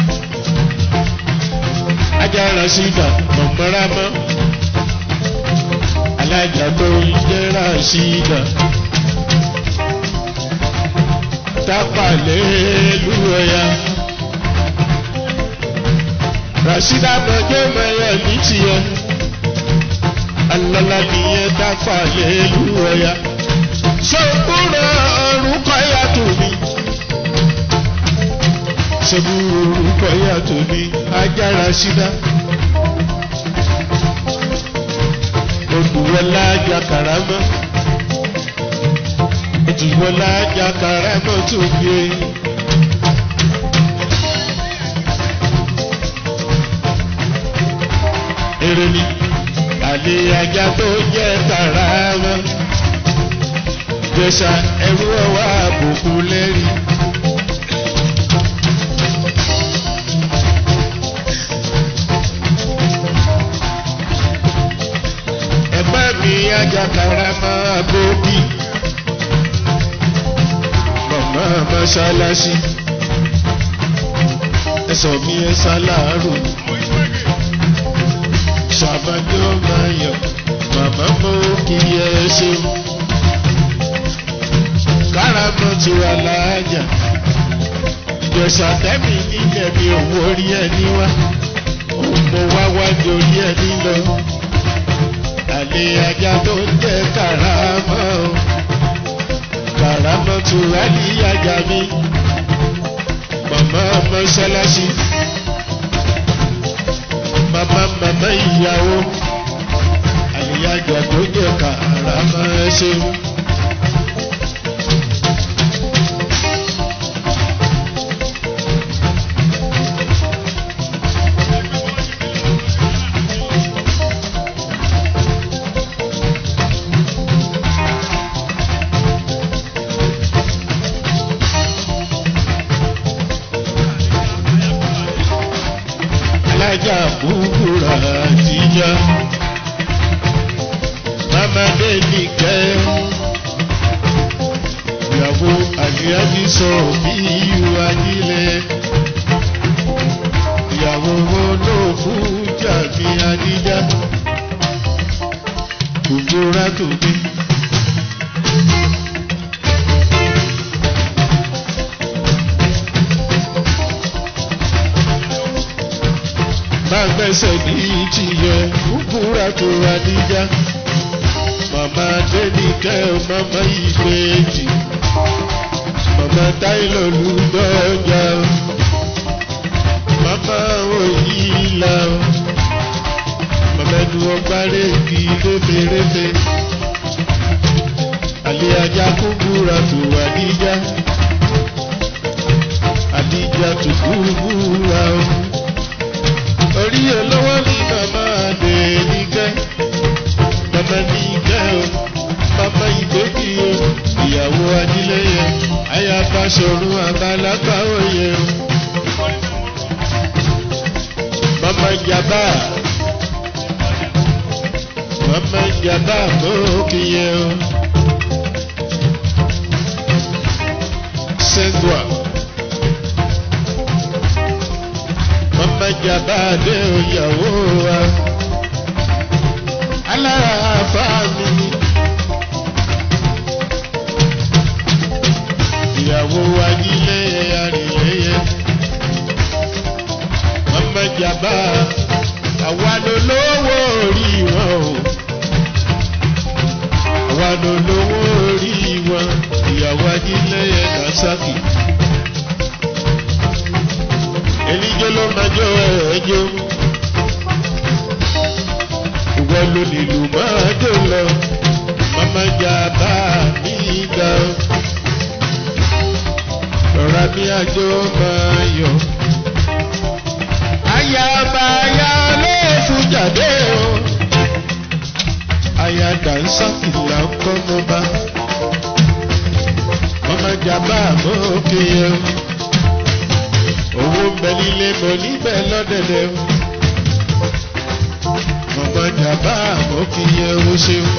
Ajá Rasídà mọ̀mọ́rámọ́. Alájà tó ń jẹ́ Rasídà. Tápàlẹ́ lúwẹ̀yà. Rasídà mọ̀jọ́ mẹ́yẹ ní tiẹ̀. Alọ́lá nìyẹn tápàlẹ́ lúwẹ̀yà. Ṣòkúrò orúkọ yàtọ̀ mi. Ṣòkúrò orúkọ yàtọ̀ mi. Ajá Rasídà. Odùwọlá Ajá Karama. Odùwọlá Ajá Karama tó gbé. Èrè ni àlè ajá tó jẹ́ Karama. Jẹ̀ṣà ẹrú ọwọ́ àbùkù lẹ́rìí. Ẹ̀gbọ́n mi Ajá Karama Bóbí. Màmá mọ́ṣáláṣí. Ẹ̀sọ̀ mi ẹ̀ sálárò. Ṣàbàjọ́ máa yọ̀. Màmá mo kì í ẹ ṣeun. Karama ti wà láàjà. Ìjọ̀ṣà tẹ́mi nílẹ̀ mi ò wọrí ẹni wá. Mo wá wájú orí ẹni lọ. Àlè ajá tó ń jẹ́ Karama o. Karama tó wà ní ajá mi. Màmá mọ́ṣáláṣí. Màmá ìyàwó. Àlè ajá tó jẹ́ Karama ẹ ṣeun. Alájà Búburà Àtijọ́. Mama Délì kẹ́. Ìyàwó Àlíyájí sọ bí ìwà nílẹ̀. Ìyàwó olóòfù jàbí Adíjá. kúbúrá tó gbé. Má gbẹ́sẹ̀ ní tìyẹ kúbúrá tó Adíjà. Màmá Adéníkẹ́ màmá Ìbejì. Màmá Táílọ̀ Lùdọ́jà. Màmá Òyìnlá. Màmá Ẹnu Ọgbárẹ́ kì í réferéfe. Àlẹ́ ajá kúbúrá tó Adíjà. Adíjà tó kúbúrá o. Orí olówó ni màmá Adéníkẹ́. Màmá Níkẹ́ o. Màmá Ìbejì o. Ìyàwó Ajílẹ̀yẹ. Ayaba Ṣọ̀run àgbàlagbà òye o. Màmá Ìjàmbá. Màmá Ìjàmbá mọ́kìyẹ o. Sẹ́gbà. Màmá Ìjàmbá dé ìyàwó wa. Alára àfáàmì. Ìyàwó Ajílẹ̀yẹ Arìlẹ̀yẹ. Màmá Ìjàmbá. Àwa ló lówó orí wọn o. Àwa ló lówó orí wọn. Ìyàwó Ajílẹ̀yẹ Dàsákì. Elijó ló máa jó ẹjọ́. Ìwọ ló nílùú máa jó lọ. Màmá Ìjàmbá mi ga o. Rọra bí àjò máa yọ. Ayaba ya ló fún jáde o. Aya Dàsákì là ń kọ́ mọ́ bá. Màmá Ìjàmbá mọ́kìyẹ o. Owó ń bẹ nílé mọ níbẹ̀ lọ́dẹ̀dẹ̀ o. Màmá Ìjàmbá mọ́kìyẹ o ṣeun.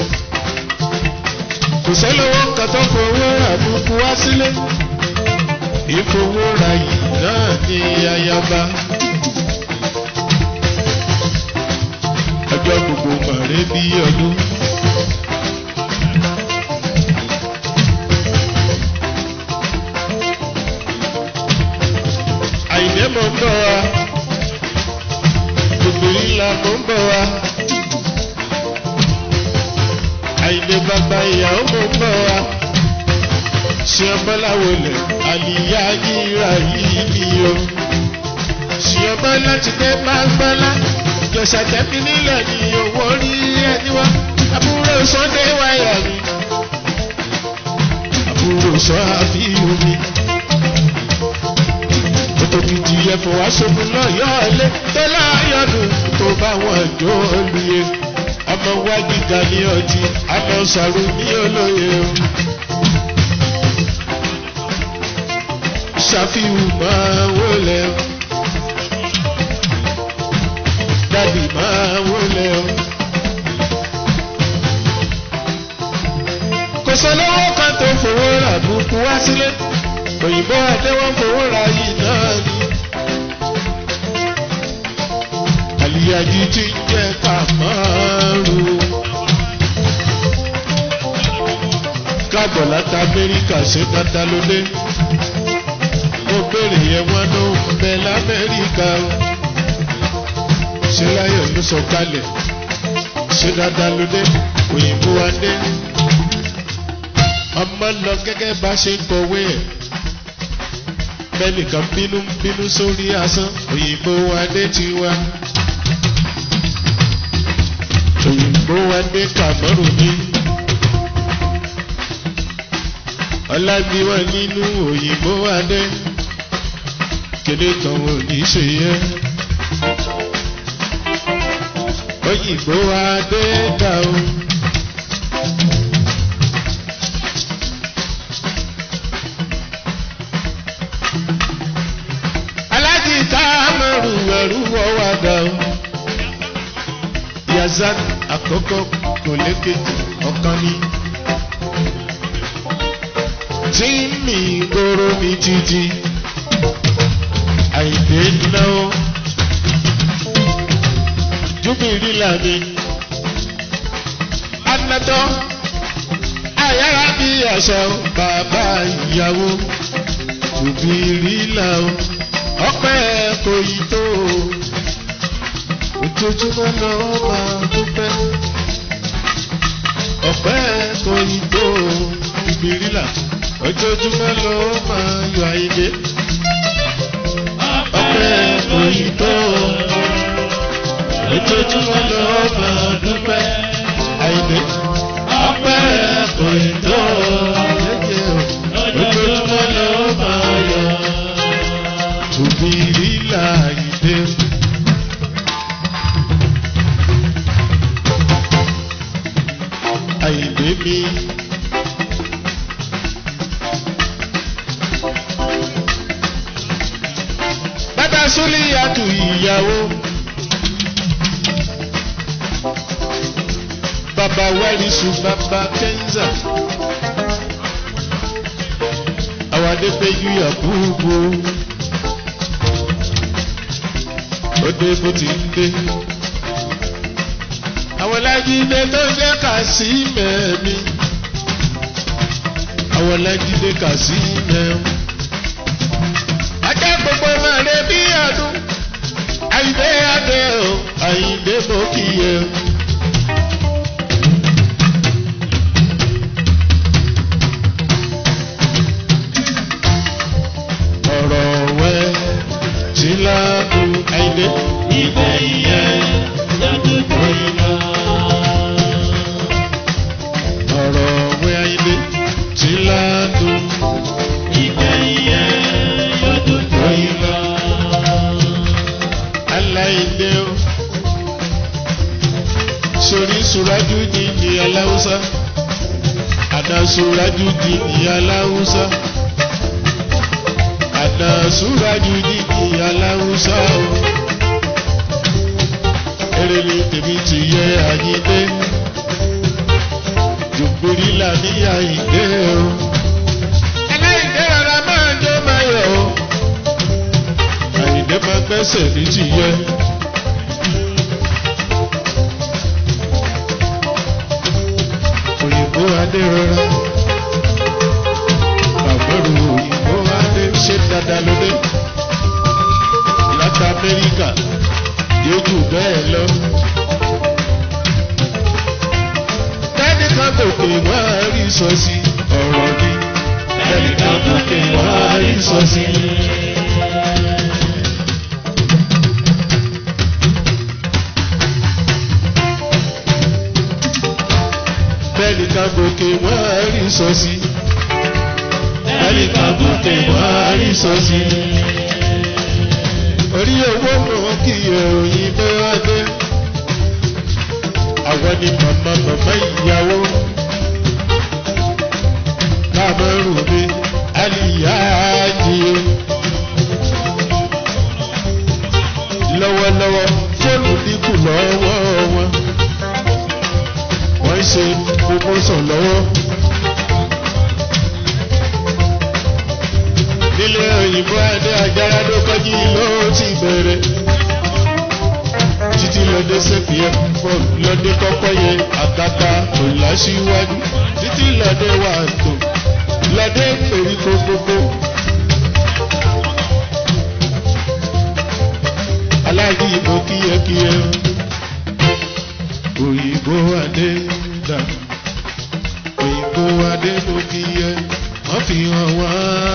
Kò sẹ́lówó kan tó fowó àbùkù wá sílé. Ìfowóra yìí náà ní ayaba. Ọjọ́ gbogbo màrẹ́ bí ọdún. Àìdé mo ń bọ̀ wá. Obìnrin ńlá mo ń bọ̀ wá. Àìdé bàbá ìyàwó mo ń bọ̀ wá. Ṣé ọmọ láwọlẹ̀ àlìyá yíra yìí ni o. Ṣé ọmọ láti dé máa ń gbọ́lá. Jọ̀sà tẹ́bí nílẹ̀ ni owó rí ẹni wá. Àbúrò Sunday wáyà mi. Àbúrò sọ àfihàn mi. Òtòkìtì ẹ̀fọ́ wá ṣogun náà yọ ọlé. Tó láyọ̀dún tó bá wọn jó olùyẹ. Ọmọ wájú ga ní ọtí. Àmọ́ sàrò ní olóye o. Ṣàfihàn máa wọlé o. Dàbí máa wọlé o. Kò sọ lọ́wọ́ kan tó fowó rà bùkù wá sílé. Òyìnbó àdéwọ́n fowó ra yìí náà ni. Àlìyájú ti ń jẹ́ Kàmárù. Káàbọ̀ láti Amẹ́ríkà ṣe dáadáa lóde. Mo béèrè yẹn wọ́n ló ń bẹ l'Amẹ́ríkà o. Ṣé láyọ̀ ló sọ kalẹ̀? Ṣé dáadáa lóde? Òyìnbó wa dé. Ọmọ lọ gẹ́gẹ́ bá ṣe ń kọ̀wé ẹ̀. Bẹ́ẹ̀nìkan bínú sórí asán. Òyìnbó wa dé tiwa. Òyìnbó wa dé Kàmọ́rù ní. Ọlábíwọ̀n nínú òyìnbó wa dé. Kéde kan ò ní ṣe yẹ. Òyìnbó wa dé dà o. Aláàjì Kàmọ́rù ẹ̀rú wọ́ wá dà o. Yazan àkọ́kọ́ kò lékejì ọ̀kan ní. Tí mi gbòòrò mi títí. Àìdè náà júbìrí lànà sẹ́nẹ́tọ̀ ayára bí àṣà bàbá ìyàwó òbí rí là ó ọpẹ́ kò yí tó ojoojúmọ́ lọ máa dúpẹ́ ọpẹ́ kò yí tó òbí rí là ojoojúmọ́ lọ máa yọ àyíké ọpẹ́ kò yí tó ojoojúmọ́ lọ máa dúpẹ́ àyíké ọpẹ́ kò yí tó ojoojúmọ́ lọ máa yọ òbí rí là àyíké. Àyìndé mi. Bàbá Súlì àtù ìyàwó. Bàbá Wẹ́rìsù bàbá Kẹ́ńzà. Àwọn Adépéjú Yàkúbù. Ó dé bó ti ń dé. Àwọn Lájídé tó jẹ́ Kàsímẹ́mi. Àwọn Lájídé Kàsímẹ́mi. Ajá gbogbo máa lè bí ọdún. Àyìndé adé o, Àyìndé mo kì í yẹ. Ọ̀rọ̀ wẹ́ tí láàbù Àyìndé. Ibẹ̀ yẹn yàtọ̀ tó yẹ. Tilado ìgbẹ̀yẹ yọdún tó ìlọ. Aláìdé o, sórí Suraju di ní Aláwùsá, àdá Suraju di ní Aláwùsá, àdá Suraju di ní Aláwùsá o. Eré ni tèmi ti yẹ Àyìndé. Jùbìrìlà ní Àyìndé o. Aláìndé rárá máa jó máa yọ o. Àyìndé máa gbẹ́sẹ̀ ní tìyẹ. Òyìnbó adé rọra. Àgbẹ̀rù òyìnbó adé ṣe dáadáa lóde. Láti Amẹ́ríkà yóò jù bẹ́ẹ̀ lọ. Ẹnìkan gòkè wá rí sọ sí ọ̀rọ̀ ni. Ẹnìkan gòkè wá rí sọ sí. Ẹnìkan gòkè wá rí sọ sí. Ẹnìkan gòkè wá rí sọ sí. Orí owó mọ̀ kí òyìnbó wá dé. Àwọn ni màmá ìyàwó. Kámẹ́rù mi, Àlìyáàjì o. Lọ́wọ́lọ́wọ́, fóònù dínkù lọ́wọ́ wọn. Wọ́n ń ṣe promotion lọ́wọ́. Nílé òyìnbó Adé Ajára ló kọjú ló ti bẹ̀rẹ̀. Títí lọ́dẹ sẹ́fìẹ́ fọ́ lọ́dẹ kọ́kọ́ yẹ àkàtà òlàṣíwájú. Títí lọ́dẹ wà tó lọ́dẹ pèríko gbogbo. Aláàjì ìbò kíyẹkíyẹ. Òyìnbó Adé dà. Òyìnbó Adé ló kíyẹ. Wọ́n fi hàn wá.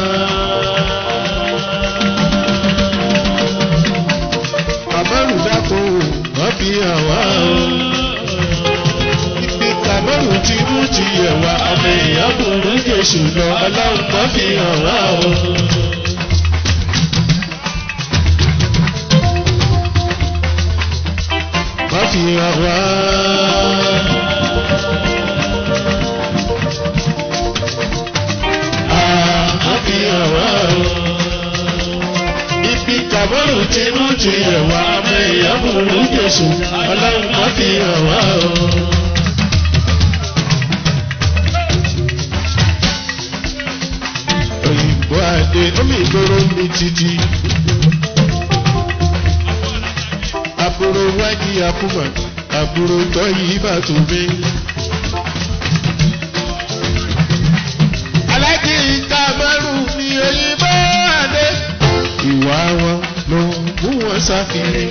Kàmọ́rù dákò wọ́n fi hàn wá o. Ibi Kàmọ́rù ti mú ti yẹ̀ wá. Ọmọ èèyàn burú Jésù lọ. Ọlọ́run wọ́n fi hàn wá o. Wọ́n fi hàn wá. Wọ́n fi hàn wá o. Ibi Kàmọ́rù ti mú ti yẹ̀ wá. Ọmọ èèyàn burú Jésù. Ọlọ́run wọ́n fi hàn wá o. Òyìnbó Adé omi ìgboro mi títí. Àbúrò wájú àkúmọ̀, àbúrò tọ́ yìí bá tó mi. sákiri.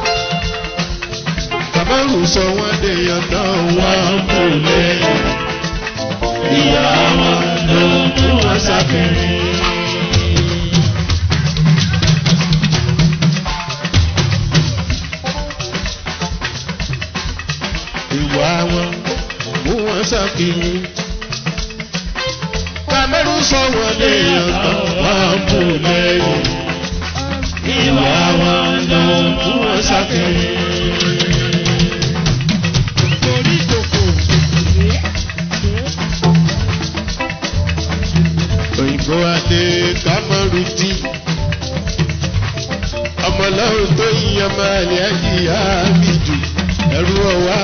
Kàmọ́rù sọ wọ́n dèèyàn tán wọ́n ń bù lẹ́yìn. Ìyá wọn ló ń tú wọn sákiri. Ìwà wọn mú wọn sákiri. Kàmọ́rù sọ wọ́n dèèyàn tán wọ́n ń bù lẹ́yìn. Ìwà wọn ló ń tú wọn sákiri. Òyìnbó adé Kàmọ́rù tí ọmọlọ́run tó yíyan máa lè ájìyá mi jù ẹrú ọwá.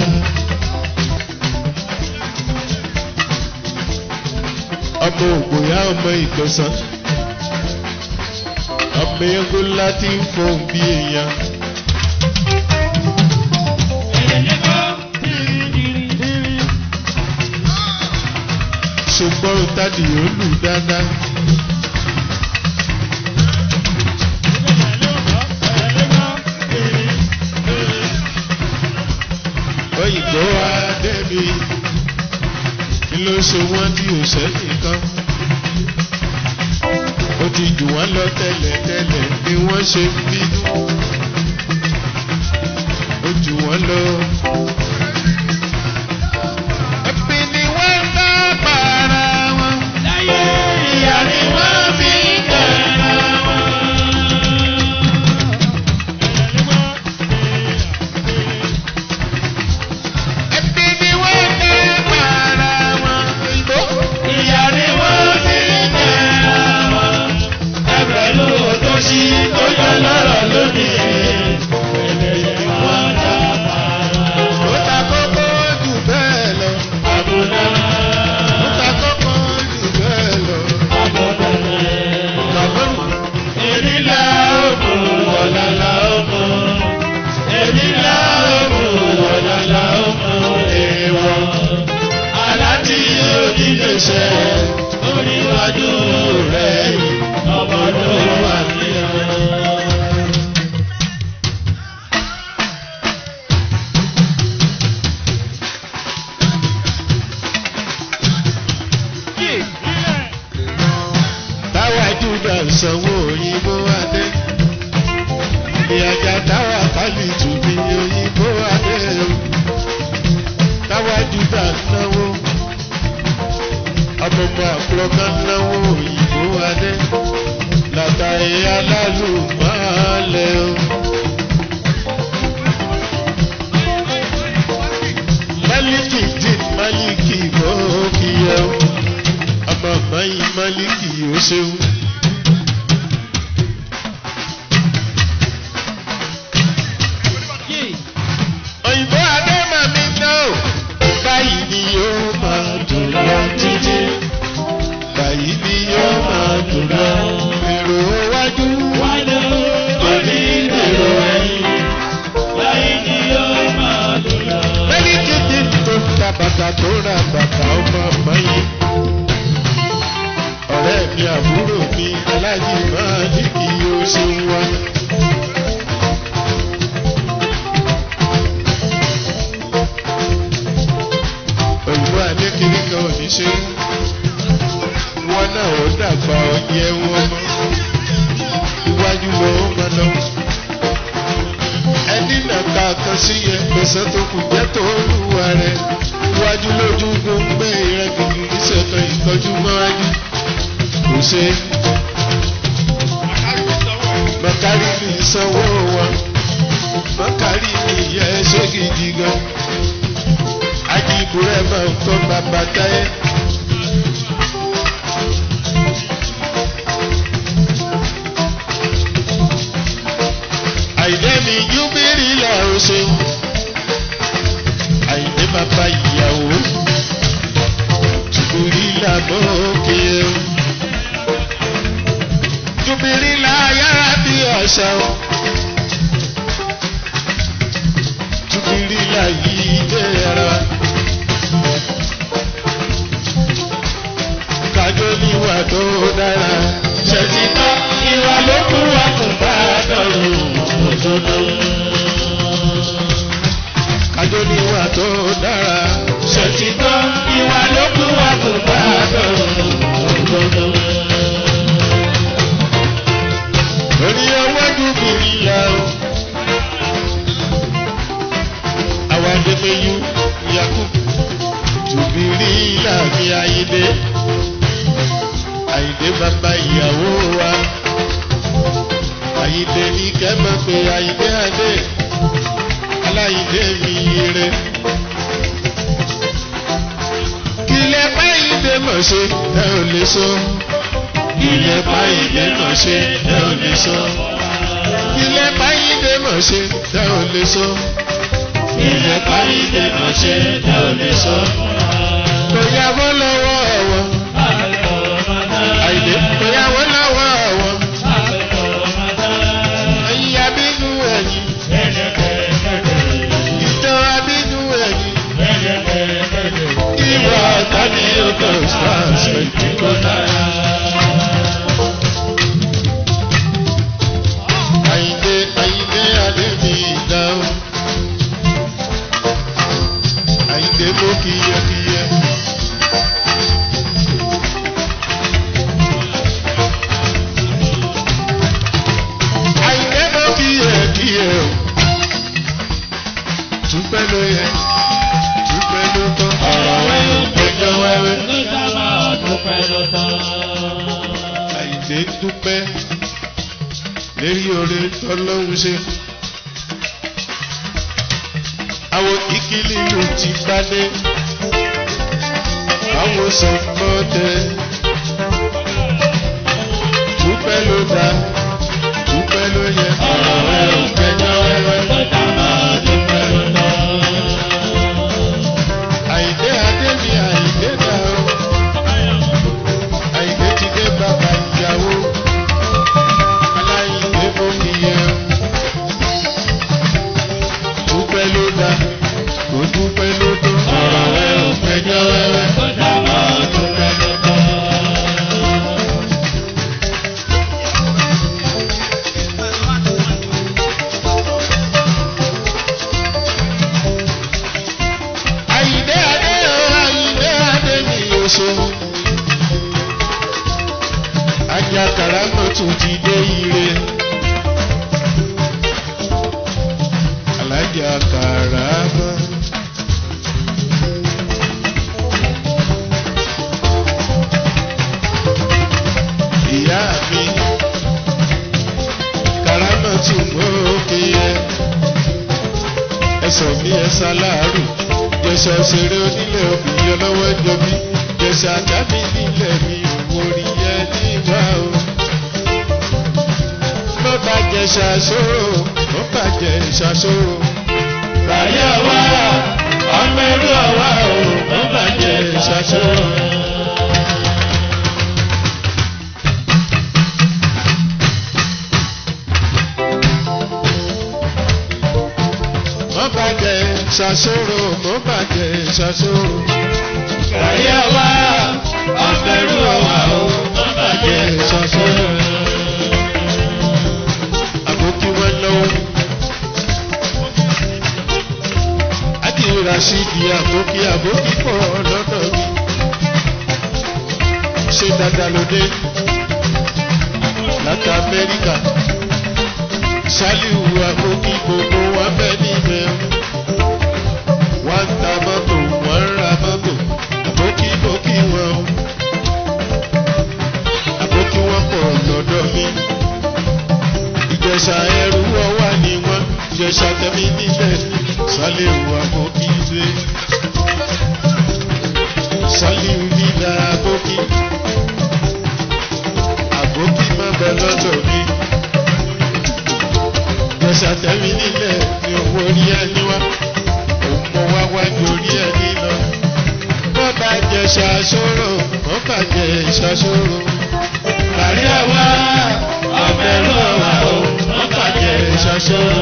Ọmọ ògbóyá ọmọ ìgbọ̀nsán ọmọ eégún láti ń fòun bí èèyàn. Ṣùgbọ́n tádì yóò lù dáadáa. Òyìnbó wa débi kí ló ṣe wọ́n tí ò sẹ́yìn kan. Ó ti jù wọ́n lọ tẹ́lẹ̀tẹ́lẹ̀ bí wọ́n ṣe ń bínú. Ó jù wọ́n lọ. Oníwájú rẹ̀ ọmọ ló wà ní ọ̀rọ̀. Táwa Júdà sanwó òyìnbó adé. Ìyàjà táwa pálí tù mí òyìnbó adé. Táwa Júdà náwó. Ọmọọmọ àpọ̀lọ́gán náwó òyìnbó adé látàrí alálùmọ́lẹ̀ o. Málíkì dín Málíkì bó kí ẹ o. Ọmọ mọ́yìn Málíkì ó ṣeun. Òyìnbó adé màmí náà báyìí ni yóò máa dùn lọ títí. Báyìí ni yóò máa dùn lọ. Èrò wájú orí èrò ẹ̀yìn. Báyìí ni yóò máa dùn lọ. Mẹ́líkì tí tó ta bàtà tó ra bàtà ọmọ mọ́yì. Ọ̀rẹ́ mi àbúrò mi aláàjì máa ní kí o ṣe wá. Òyìnbó adékiri kan ò ní ṣe wọ́n náà ó dàgbà ọ̀yẹ́ wọn mọ́. Iwájú ló ń mọ lọ. Ẹni nàka kan sí yẹn gbèsè tó kù jẹ́ tó lùwà rẹ̀. Iwájú lójú gbogbo ìrẹ́ gidi ìṣẹ̀tọ̀ ìtọ́jú mọ́wájú. Kò ṣe mọ̀kárí ní ìsanwó wọn. Mọ̀kárí ní ìyá ẹ ṣé gidi gan. Ajíbúrẹ́ máa ń kọ́ bàbá táyé. Àìdé mi Júbírì là ó ṣeun. Àìdé bàbá ìyàwó. Júbírì là mọ́ òkè o. Júbírì là yára bí ọ̀ṣà o. Júbírì là yí dé ara. Kájọ níwà tó dára. Ṣètìtọ́ ìwà ló kú wa kò bá dọ̀rùn. bàbá ìyàwó wa. Àyìndé ní kẹ́mọ̀ pé Àyìndé adé aláyìndé mi ire. Kílẹ̀ báyìndé mọ̀ ṣe ẹ ò lè sọ. Kílẹ̀ báyìndé mọ̀ ṣe ẹ ò lè sọ. Kílẹ̀ báyìndé mọ̀ ṣe ẹ ò lè sọ. Kílẹ̀ báyìndé mọ̀ ṣe ẹ ò lè sọ. Kò yàwó lọ́wọ́ ọ̀wọ́. Àyìndé kò yàwó lọ́wọ́ ọ̀wọ́. Ẹ̀yin abínú ẹ̀yìn. Ìtàn abínú ẹ̀yìn. Ìwà tani ó tọ̀ ṣáṣẹ̀ kíkọ́ náà. Àyìndé adé mi dáhùn. Àyìndé mú kíyẹ́kíyẹ́. Àyìndé mú kíyẹ́kíyẹ́ o. Dúpẹ́ ló yẹ, dúpẹ́ ló tán. Ọ̀rọ̀ wẹ́wẹ́ péjọ wẹ́wẹ́. Àyìndé dúpẹ́ lérí oore tọ́lọ́hún ṣe. Àwọn ìkìlìlù ti gbádé. Àwọn sọ̀kọ́dẹ. Dúpẹ́ ló dá, dúpẹ́ ló yẹ. Ọ̀rọ̀ wẹ́wẹ́ péjọ wẹ́wẹ́. Àyìndé adé mi Àyìndé dá o. Àyìndé ti dé bàbá ìyàwó. Aláyìndé mo nìyẹn o. Dúpẹ́ ló dá, kò dúpẹ́ ló tó. Ọ̀rọ̀ rẹ̀ ò péjọ wẹ́wẹ́. Àyìndé adé o, Àyìndé adé mi ò ṣe. Ajá Kàrámọ́tù ti dé ire. Alájà Kàrámọ́. Ìyá mi Kàrámọ́tù mọ́ọ́kì yẹ. Ẹ̀sọ̀ mi ẹ̀sà láàrú. Jẹ̀sà òṣèré onílé obìnrin ọlọ́wọ́ jọbí. Jẹ̀sà àdábì nílẹ̀ mi òwò rí yẹ nígbà o. Mo bàjẹ́ ṣàṣòro, mo bàjẹ́ ṣàṣòro. Bàyá wa, ọmọ ẹrú ọ̀wá o, mo bàjẹ́ ṣàṣòro. Mo bàjẹ́ ṣàṣòro, mo bàjẹ́ ṣàṣòro. Bàyá wa, ọmọ ẹrú ọ̀wá o, mo bàjẹ́ ṣàṣòro. Àbókí wọn lọ́wọ́. Ájì Rashidi àbókí pọ̀ lọ́dọ̀ mi. Ṣé dáadáa ló dé? Láti Amẹ́ríkà. Ṣálíù àbókí gbogbo wọn bẹ́ níbẹ̀. Wọ́n ń ta mọ́tò, wọ́n ń ra mọ́tò. Àbókí wọn. Àbókí wọn pọ̀ lọ́dọ̀ mi. Ìjẹ̀ṣà ẹrú ọwà ni wọ́n. Ìjẹ̀ṣà tẹ̀mí nílẹ̀. Ṣálíù àbókí dé. Ṣálíù nílà àbókí. Àbókí má bẹ lọ́dọ̀ mi. Ìjẹ̀ṣà tẹ̀mí nílẹ̀ ni owó orí ẹni wá. Òun mọ wá wájú orí ẹni lọ. Wọ́n bá jẹ ṣàṣòro, wọ́n bá jẹ ṣàṣòro. Bàrí àwa, ọ̀bẹ ló wà o, wọ́n bá jẹ ṣàṣòro.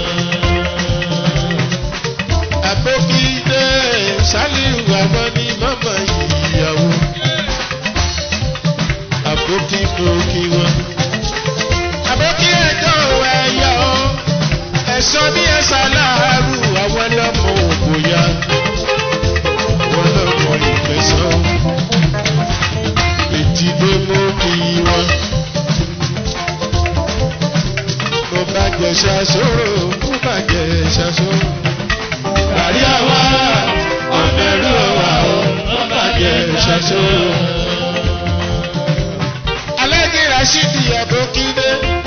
Àbókí dé, Ṣálíù àwọn ní mọ́mọ́ ìyàwó. Àbókí bókí wọn. Àbókí ẹjọ́ ẹ̀yà o. Ẹ̀ṣọ́ bí ẹ̀ṣà láàárù àwọn ọlọ́mọ òbòyá. Wọ́n lọ́mọ ìfẹ̀sán. Ètí dé bókí wọn. Mo bá jẹ ṣàṣòro, mo bá jẹ ṣàṣòro. Bàrí àwa, ọ̀bẹ ló wà o, mo bá jẹ ṣàṣòro. Rashidi Abokide.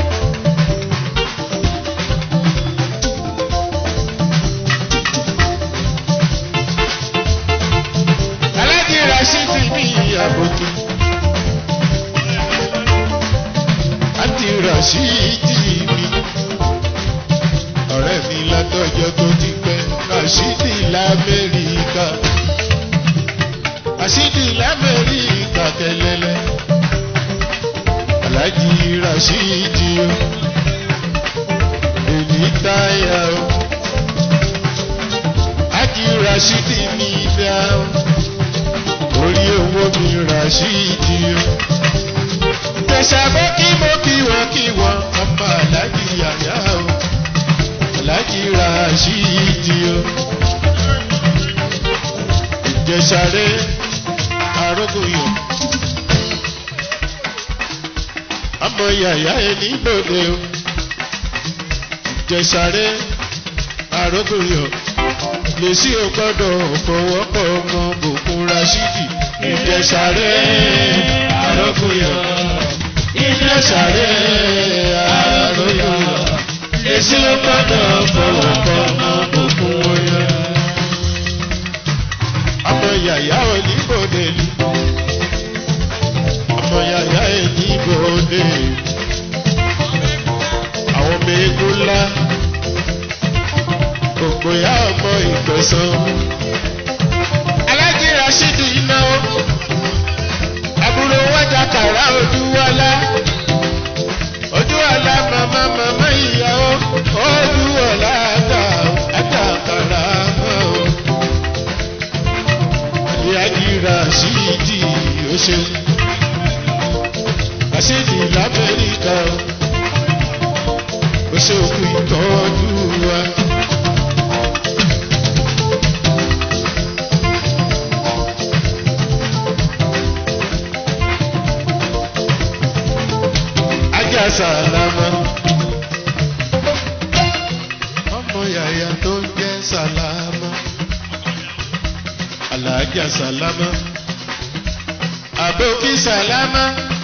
Alhaji Rashidi mi Aboki. Àti Rashidi mi. Ọ̀rẹ́ mi látọjọ́ tó ti pẹ́. Rashidi l'Amẹ́ríkà. Rashidi l'Amẹ́ríkà kẹlẹ́lẹ́. Alhaji Rashidi o, èmi táyà o. Alhaji Rashidi mi dá o, orí owó mi Rashidi o. Tẹ̀sàbọ́ kí mo kí wọ́n ọmọ Alhaji Yàyà o. Alhaji Rashidi o. Ìjẹ̀ṣàrẹ́ arógòyò. Ọmọ Yàyà ẹni gbòde o. Ìjẹ̀ṣàrẹ́ arógòyò. Lèsì ò gbọ́dọ̀ fọwọ́pọ̀ ọmọ Bùkún Rashidi. Ìjẹ̀ṣàrẹ́ arógòyò. Ìjẹ̀ṣàrẹ́ arógòyò. Lèsì ò gbọ́dọ̀ fọwọ́pọ̀ ọmọ Bùkún Oyè. Ọmọ Yàyà ẹni gbòde ni. Ọmọ Yàyà ẹni gbòde. Àwọn ọmọ eégún ńlá. Gbogbo ya ọmọ ìgbẹ̀sán. Alhaji Rashidi náwó. Àbúrò wájà kàrá Odúwọlá. Odúwọlá màmá ìyàwó. Odúwọlá àtàkàrà mọ́ o. Alhaji Rashidi ó ṣe. Rashidi l'Amẹ́ríkà. Ó ṣe òkú ìtọ́jú wa. Sàlámà ọmọ Yàyà tó ń jẹ́ Sàlámà. Alhaja Sàlámà Aboki Sàlámà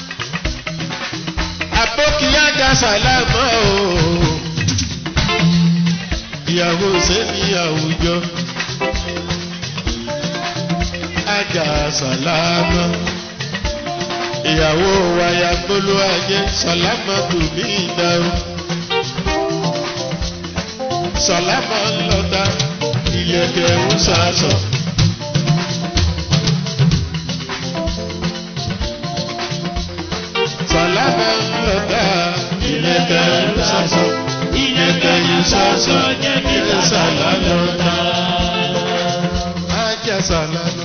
Aboki Àjà Sàlámà o. Ìyàwó sẹ́ni àwùjọ Àjà Sàlámà. Ìyàwó wáyà gbólú ajé Sàlámà tù mí ìdáwó. Sàlámà ńlọta ìlẹ̀kẹ̀ ń sàásọ̀. Sàlámà ńlọta ìlẹ̀kẹ̀ ń sàásọ̀. Ìlẹ̀kẹ̀ ń sàásọ̀ jẹ́ Sàlámà ńlọta. Àjà Sàlámà.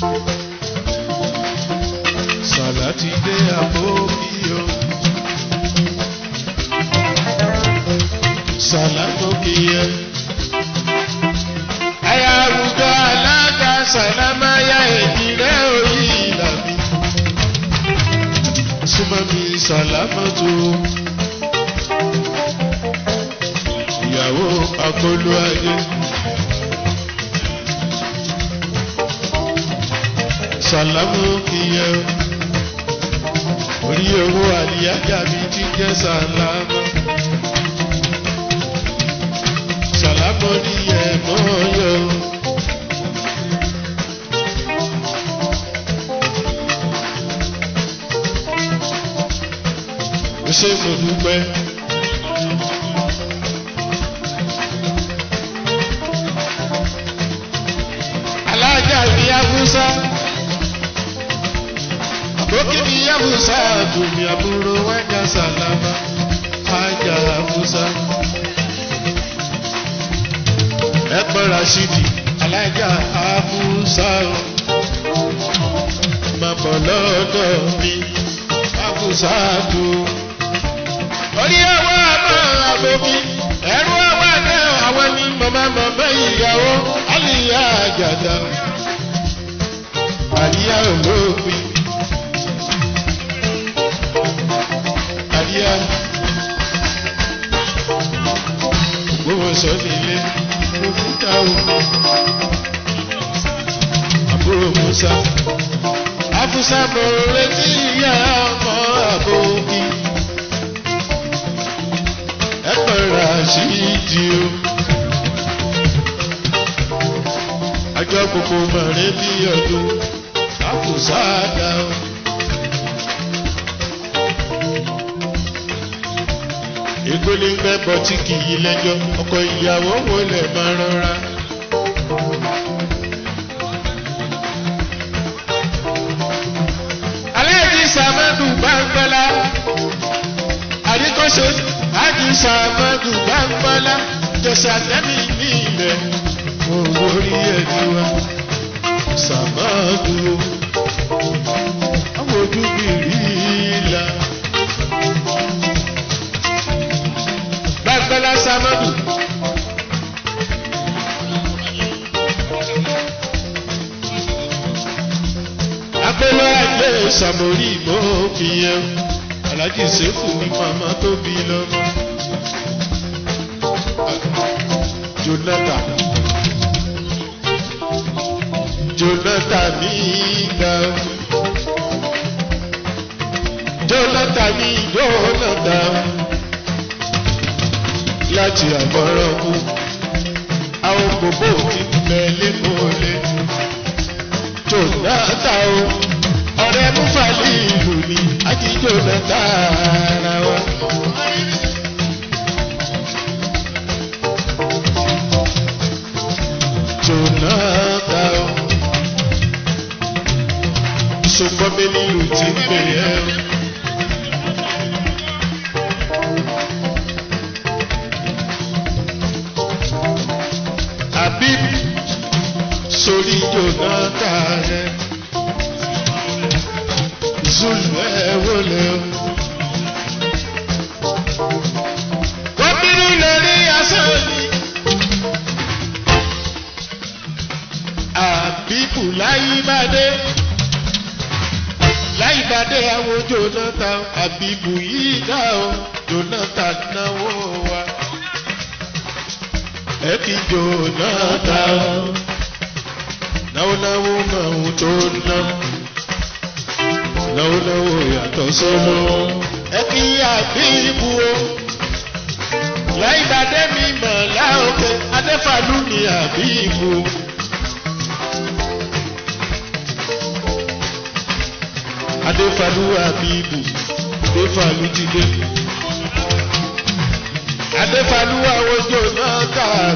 Sàlátì dé Aboki o. Sàlámọ́kì yẹ. Aya àwùjọ alága Sàlámà ya èdè rẹ̀ orí ìlàbí. Súnmọ́ mi Sàlámọ́tò. Ìyàwó akólú ayé. Sàlámọ́kì yẹ. Orí owó àlìyájà mi ti jẹ́ Sàlámà. Sàlámà ní ẹ̀mọ́ yọ. Ó ṣe mo dúpẹ́. Alájà mi Awúsá. Aboki ni Awúsá àbùmí àbúrò wájà Sàlámà. Àjà Awúsá. Ẹ̀gbọ́n Rashidi Alájà Awúsá o. Má bọ̀ lọ́dọ̀ mi Awúsá tó. Orí ọwọ́ àmọ́ Aboki. Ẹ̀rú ọwọ́ náà àwọn ní màmá ìyàwó. Àlìyá àjàdá. Àlìyá olóògbé. Àlìyá. Gbogbo sọ nílé. Òkúta omi. Àbúrò Musa. Afusa mo retí ìyá ọmọ Aboki. Rashidi o. Àjọ gbogbo mọ̀rẹ́ bí ọdún àkùsàdá o. Ègbólé ń gbẹ́bọ̀ tí kì í lẹ́jọ́ ọkọ ìyàwó wo lẹ̀ máa rọra. Aláàjì Sàmádù Báńgbọ́lá àríkọ́ṣe Àjì Sàmádù Báńgbọ́lá jẹ̀sà tẹ́mi ní ilẹ̀ owó orí ẹni wa Sàmádù àwọn ojú bìrì ìlà. Báńgbọ́lá Sàmádù. Abẹ́lẹ́ àgbẹ̀ Sàmórì mọ́ fi yẹn. Aláàjì Sẹ́fù ní màmá tó bí lọ́mọ. Jonathan ní ìgbà. Jonathan ní Jonathan. Láti àgbọ̀rọ̀ kú. Àwọn bòbó ti bẹ̀ lẹ́kọ̀ọ́lẹ́. Jonathan o. Ọ̀rẹ́ mú fàlì ìlú ni àti Jonathan ara wa. Jonathan o. Ṣùgbọ́n mi nílùú ti ń bèrè ẹ́ o. Habib sórí Jonathan rẹ̀. Zulẹ̀ wọlé o. Wọ́n bínú lórí asán ni. Àbíkù láyìnbádé. Láyìnbádé àwọn Jonathan. Àbíkù yìí dá o. Jonathan náwó wa. Ẹ kí Jonathan. Náwó náwó náwó tó ná. Náwó yàtọ̀ sóló. Ẹ kí Àbíkù o. Láyìnbádé mi mọ̀ láòkè. Adéfàlú ni Àbíkù. Adéfàlú Àbíkù. Adéfàlú ti dé. Adéfàlú àwọn Jonathan.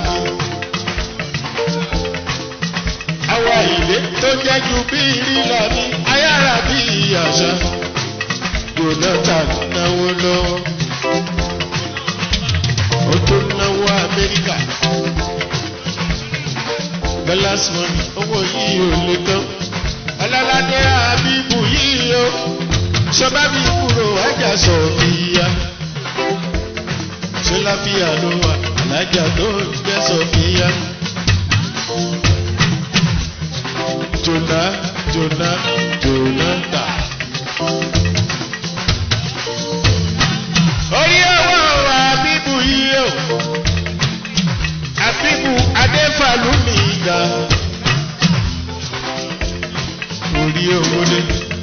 Àwa ilé tó jẹ́ ju bí ìrìlà ní ayára bí àṣà. Jonathan náwó lọ́wọ́. Ó tó náwó Amẹ́ríkà. Dollars money owó yìí ò lè tán. Ọlọ́ládé Àbíkù yìí o. Ṣọba mi kúrò ẹ̀jà sọ ìyá. Ṣé láfíà ló wà? Alájà tó ń jẹ́ Sọfíà. Jonathan. Orí ọwọ́ Àbíkù yìí o. Àbíkù Adéfàlú mi ga. Orí owó lé.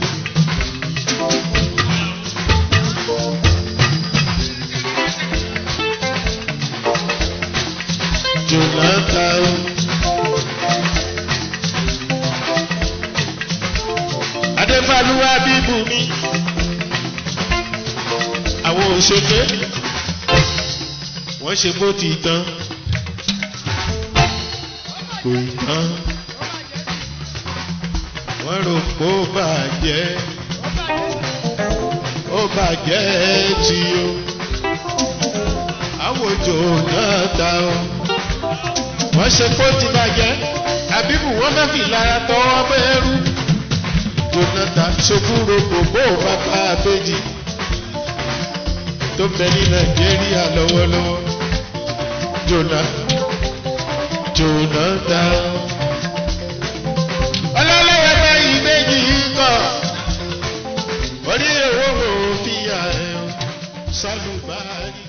Jonathan. Adéfàlú Àbíkù mi. Àwọn òṣèké wọ́n ṣe bó ti tán. Kò tán. Wọ́n rò pé ó bàjẹ́. Ó bàjẹ́ tí o. Àwọn Jonathan o. Wọ́n ṣe bó ti bàjẹ́. Àbíkù wọ́n fẹ́ fi lára tọwọ́ bẹ́ẹ̀rù. Jonathan ṣokúrò gbogbo bàbá àbèjì tó bẹ ní Nàìjíríà lọ́wọ́lọ́wọ́. Jonathan. Ọlọ́lọ́wọ́ bá ìbejì kọ̀. Orí owó fi àẹ̀ sálùbárí.